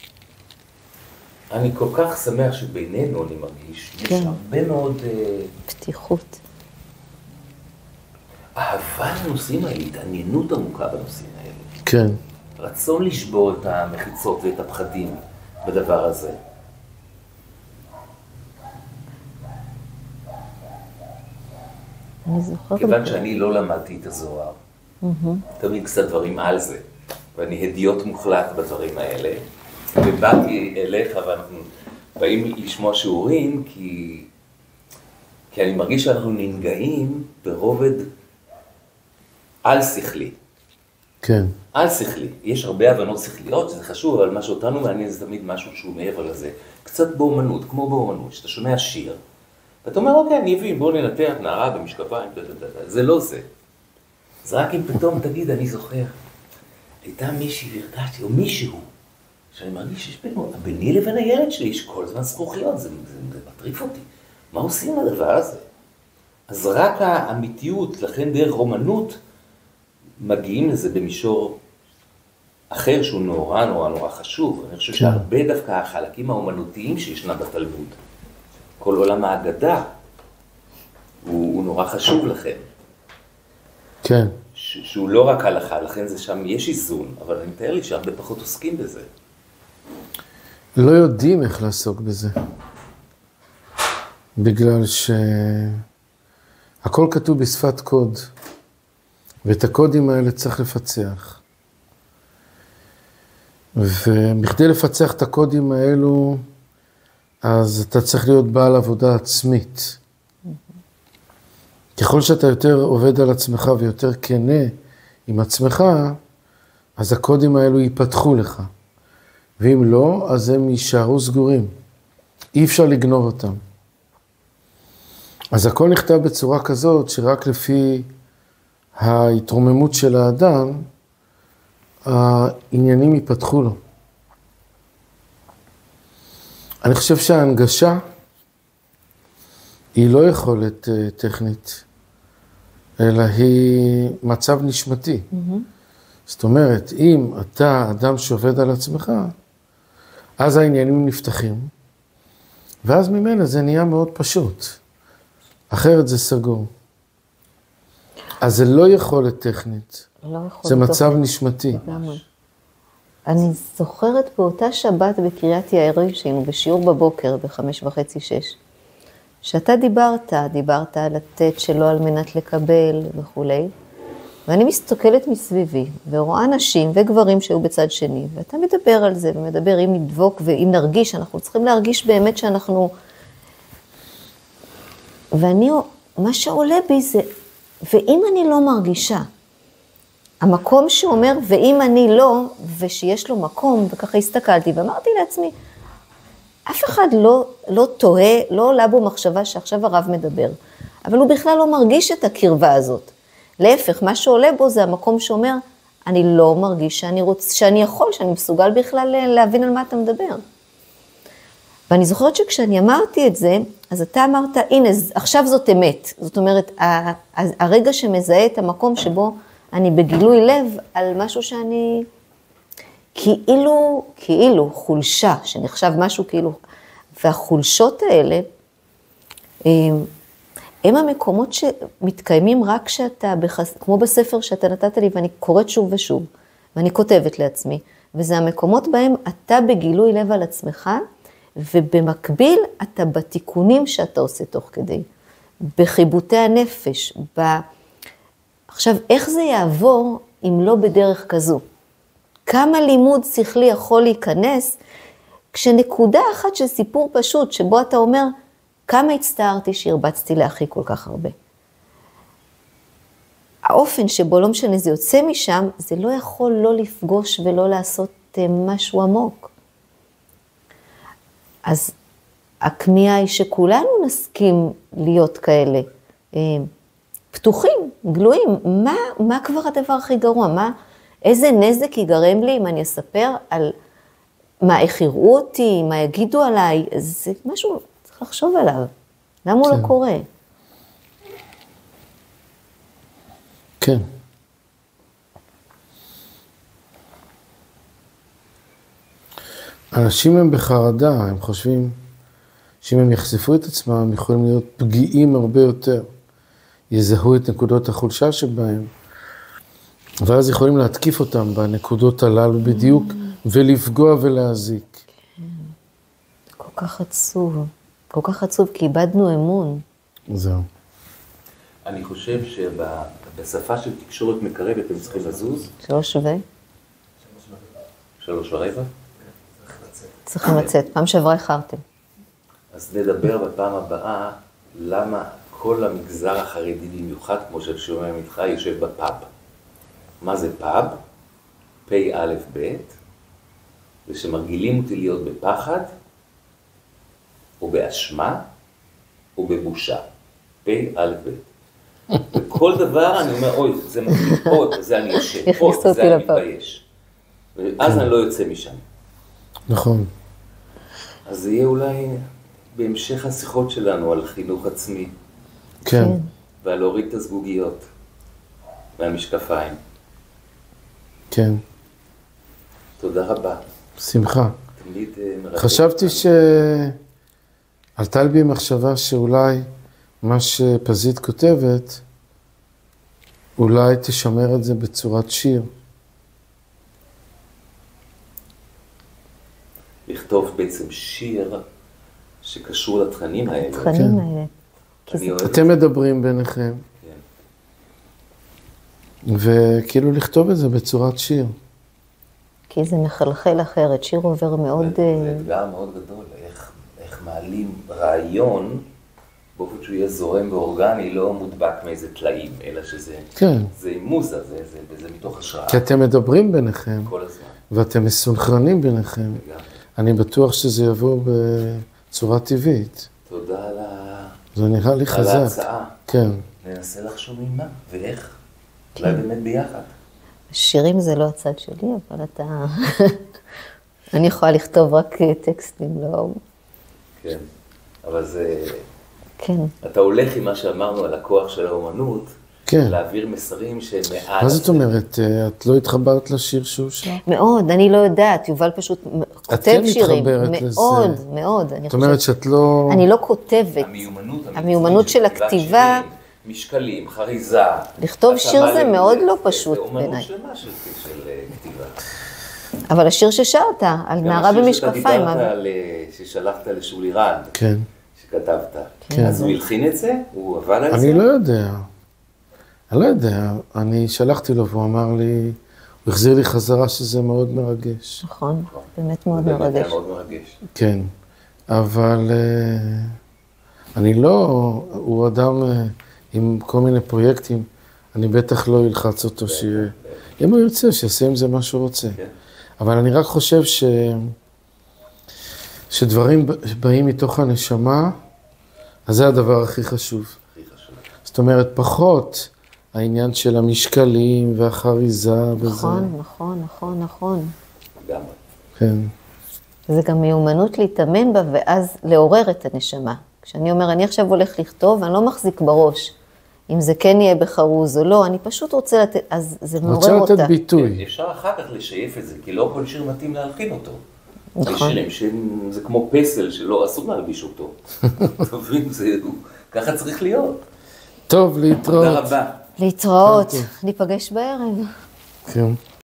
אני כל כך שמח שבינינו, אני מרגיש, כן. יש הרבה מאוד... פתיחות. אהבה לנושאים האלה, התעניינות עמוקה בנושאים האלה. כן. רצון לשבור את המחיצות ואת הפחדים בדבר הזה. אני זוכרת... כיוון שאני לא למדתי את הזוהר, תמיד קצת דברים על זה, ואני הדיוט מוחלט בדברים האלה, ובאתי אליך ואנחנו באים לשמוע שיעורים, כי, כי אני מרגיש שאנחנו ננגעים ברובד על שכלי. כן. על שכלי. יש הרבה הבנות שכליות, שזה חשוב, אבל מה שאותנו מעניין זה תמיד משהו שהוא מעבר לזה. קצת באומנות, כמו באומנות, שאתה שומע שיר, ואתה אומר, אוקיי, אני אבין, בואו ננתח נערה במשקפיים, זה לא זה. זה רק אם פתאום תגיד, אני זוכר, הייתה מישהי והרגשתי, או מישהו, שאני מרגיש שיש בינו, ביני לבין הילד שלי, יש כל הזמן זכוכיות, זה, זה, זה מטריף אותי. מה עושים לדבר הזה? אז רק האמיתיות, לכן דרך אומנות, מגיעים לזה במישור אחר שהוא נורא נורא נורא חשוב. אני חושב שהרבה דווקא החלקים האומנותיים שישנה בתלמוד, כל עולם ההגדה, הוא, הוא נורא חשוב לכם. כן. ש, שהוא לא רק הלכה, לכן זה שם יש איזון, אבל אני מתאר לי שהרבה פחות עוסקים בזה. לא יודעים איך לעסוק בזה. בגלל שהכל כתוב בשפת קוד, ואת הקודים האלה צריך לפצח. ובכדי לפצח את הקודים האלו, אז אתה צריך להיות בעל עבודה עצמית. ככל שאתה יותר עובד על עצמך ויותר כנה עם עצמך, אז הקודים האלו ייפתחו לך. ואם לא, אז הם יישארו סגורים. אי אפשר לגנוב אותם. אז הכל נכתב בצורה כזאת, שרק לפי ההתרוממות של האדם, העניינים ייפתחו לו. אני חושב שההנגשה היא לא יכולת טכנית, אלא היא מצב נשמתי. Mm-hmm. זאת אומרת, אם אתה אדם שעובד על עצמך, אז העניינים נפתחים, ואז ממנה זה נהיה מאוד פשוט. אחרת זה סגור. אז זה לא יכולת טכנית, לא יכולת זה מצב טכנית. נשמתי. לגמרי. אני זוכרת באותה שבת בקריית יערים, שהיינו בשיעור בבוקר, בחמש וחצי, שש, שאתה דיברת, דיברת על לתת שלא על מנת לקבל וכולי, ואני מסתכלת מסביבי, ורואה נשים וגברים שהיו בצד שני, ואתה מדבר על זה, ומדבר אם נדבוק ואם נרגיש, אנחנו צריכים להרגיש באמת שאנחנו... ואני, מה שעולה בי זה, ואם אני לא מרגישה, המקום שאומר, ואם אני לא, ושיש לו מקום, וככה הסתכלתי, ואמרתי לעצמי, אף אחד לא, לא טועה, לא עולה בו מחשבה שעכשיו הרב מדבר, אבל הוא בכלל לא מרגיש את הקרבה הזאת. להפך, מה שעולה בו זה המקום שאומר, אני לא מרגיש שאני רוצ... שאני יכול, שאני מסוגל בכלל להבין על מה אתה מדבר. ואני זוכרת שכשאני אמרתי את זה, אז אתה אמרת, הנה, עכשיו זאת אמת. זאת אומרת, הרגע שמזהה את המקום שבו אני בגילוי לב על משהו שאני כאילו, כאילו חולשה, שנחשב משהו כאילו, והחולשות האלה, הם המקומות שמתקיימים רק כשאתה, בחס... כמו בספר שאתה נתת לי, ואני קוראת שוב ושוב, ואני כותבת לעצמי, וזה המקומות בהם אתה בגילוי לב על עצמך, ובמקביל אתה בתיקונים שאתה עושה תוך כדי, בחיבוטי הנפש, ב... עכשיו, איך זה יעבור אם לא בדרך כזו? כמה לימוד שכלי יכול להיכנס, כשנקודה אחת של סיפור פשוט, שבו אתה אומר, כמה הצטערתי שהרבצתי לאחי כל כך הרבה. האופן שבו לא משנה זה יוצא משם, זה לא יכול לא לפגוש ולא לעשות משהו עמוק. אז הכמיהה היא שכולנו נסכים להיות כאלה, פתוחים, גלויים. מה, מה כבר הדבר הכי גרוע? מה, איזה נזק ייגרם לי אם אני אספר על מה, איך יראו אותי, מה יגידו עליי? זה משהו, צריך לחשוב עליו. למה הוא לא קורה? כן. אנשים הם בחרדה, הם חושבים שאם הם יחשפו את עצמם, הם יכולים להיות פגיעים הרבה יותר. יזהו את נקודות החולשה שבהם, ואז יכולים להתקיף אותם בנקודות הללו בדיוק, ולפגוע ולהזיק. כן. כל כך עצוב, כל כך עצוב, כי איבדנו אמון. זהו. אני חושב שבשפה של תקשורת מקרבת, הם צריכים לזוז. שלוש ו? שלוש ורבע? צריכים לצאת, פעם שעברה איחרתם. אז נדבר בפעם הבאה, למה כל המגזר החרדי במיוחד, כמו ששומע איתך, יושב בפאב. מה זה פאב? פי א' ב', ושמרגילים אותי להיות בפחד, או באשמה, או בבושה. פי א' ב'. וכל דבר אני אומר, אוי, זה מגיע, עוד, זה אני יושב, עוד, זה אני מתבייש. ואז אני לא יוצא משם. נכון. אז זה יהיה אולי בהמשך השיחות שלנו על חינוך עצמי. כן. ועל להוריד את הזגוגיות והמשקפיים. כן. תודה רבה. שמחה. תמיד מרתק. חשבתי שעלתה בי מחשבה שאולי מה שפזית כותבת, אולי תשמר את זה בצורת שיר. לכתוב בעצם שיר שקשור לתכנים האלה. התכנים האלה. אתם מדברים ביניכם. כן. וכאילו לכתוב את זה בצורת שיר. כי זה מחלחל אחרת, שיר עובר מאוד... זה אתגר מאוד גדול, איך, איך מעלים רעיון, באופן שהוא יהיה זורם ואורגני, לא מודבק מאיזה תלאים, אלא שזה... כן. זה מוזה, זה, זה, זה מתוך השראה. כי אתם מדברים ביניכם. כל הזמן. ואתם מסונכרנים ביניכם. וגם. אני בטוח שזה יבוא בצורה טבעית. תודה על ה... זה נראה לי חזק. על ההצעה. כן. ננסה לחשוב ממה ואיך. אולי באמת ביחד. שירים זה לא הצד שלי, אבל אתה... אני יכולה לכתוב רק טקסטים, לא... כן, אבל זה... כן. אתה הולך עם מה שאמרנו על הכוח של האומנות, כן. להעביר מסרים שהם מעל... מה זאת אומרת? את לא התחברת לשיר שהוא שר? מאוד, אני לא יודעת, יובל פשוט כותב שירים. מתחברת לזה. מאוד, מאוד. זאת אומרת שאת לא... אני לא כותבת. המיומנות, המיומנות של הכתיבה... משקלים, חריזה. לכתוב שיר זה מאוד לא פשוט בעיניי. זה אומנות שלמה של כתיבה. אבל השיר ששרת, על נערה במשקפיים. גם השיר שאתה דיברת, ששלחת לשולי רנד. כן. שכתבת. אז הוא הלחין את זה? הוא עבד על זה? אני לא יודע. אני לא יודע. אני שלחתי לו והוא אמר לי, הוא החזיר לי חזרה שזה מאוד מרגש. נכון, באמת מאוד מרגש. מרגש. מאוד מרגש. כן. אבל אני לא, הוא אדם עם כל מיני פרויקטים, אני בטח לא ילחץ אותו שיהיה, אם הוא ירצה, שיעשה עם זה מה שהוא רוצה. אבל אני רק חושב ש... שדברים באים מתוך הנשמה, אז זה הדבר הכי חשוב. זאת אומרת, פחות העניין של המשקלים והחריזה וזה. נכון, נכון, נכון, נכון. גם. כן. זה גם מיומנות להתאמן בה, ואז לעורר את הנשמה. כשאני אומר, אני עכשיו הולך לכתוב, אני לא מחזיק בראש. אם זה כן יהיה בחרוז או לא, אני פשוט רוצה לתת, אז זה מעורר אותה. רוצה לתת ביטוי. אפשר אחר כך לשייף את זה, כי לא כל שיר מתאים להלחין אותו. נכון. יש שירים שזה כמו פסל שלא אסור להלביש אותו. תבין, זה, ככה צריך להיות. טוב, להתראות. תודה רבה. להתראות, ניפגש בערב. כן.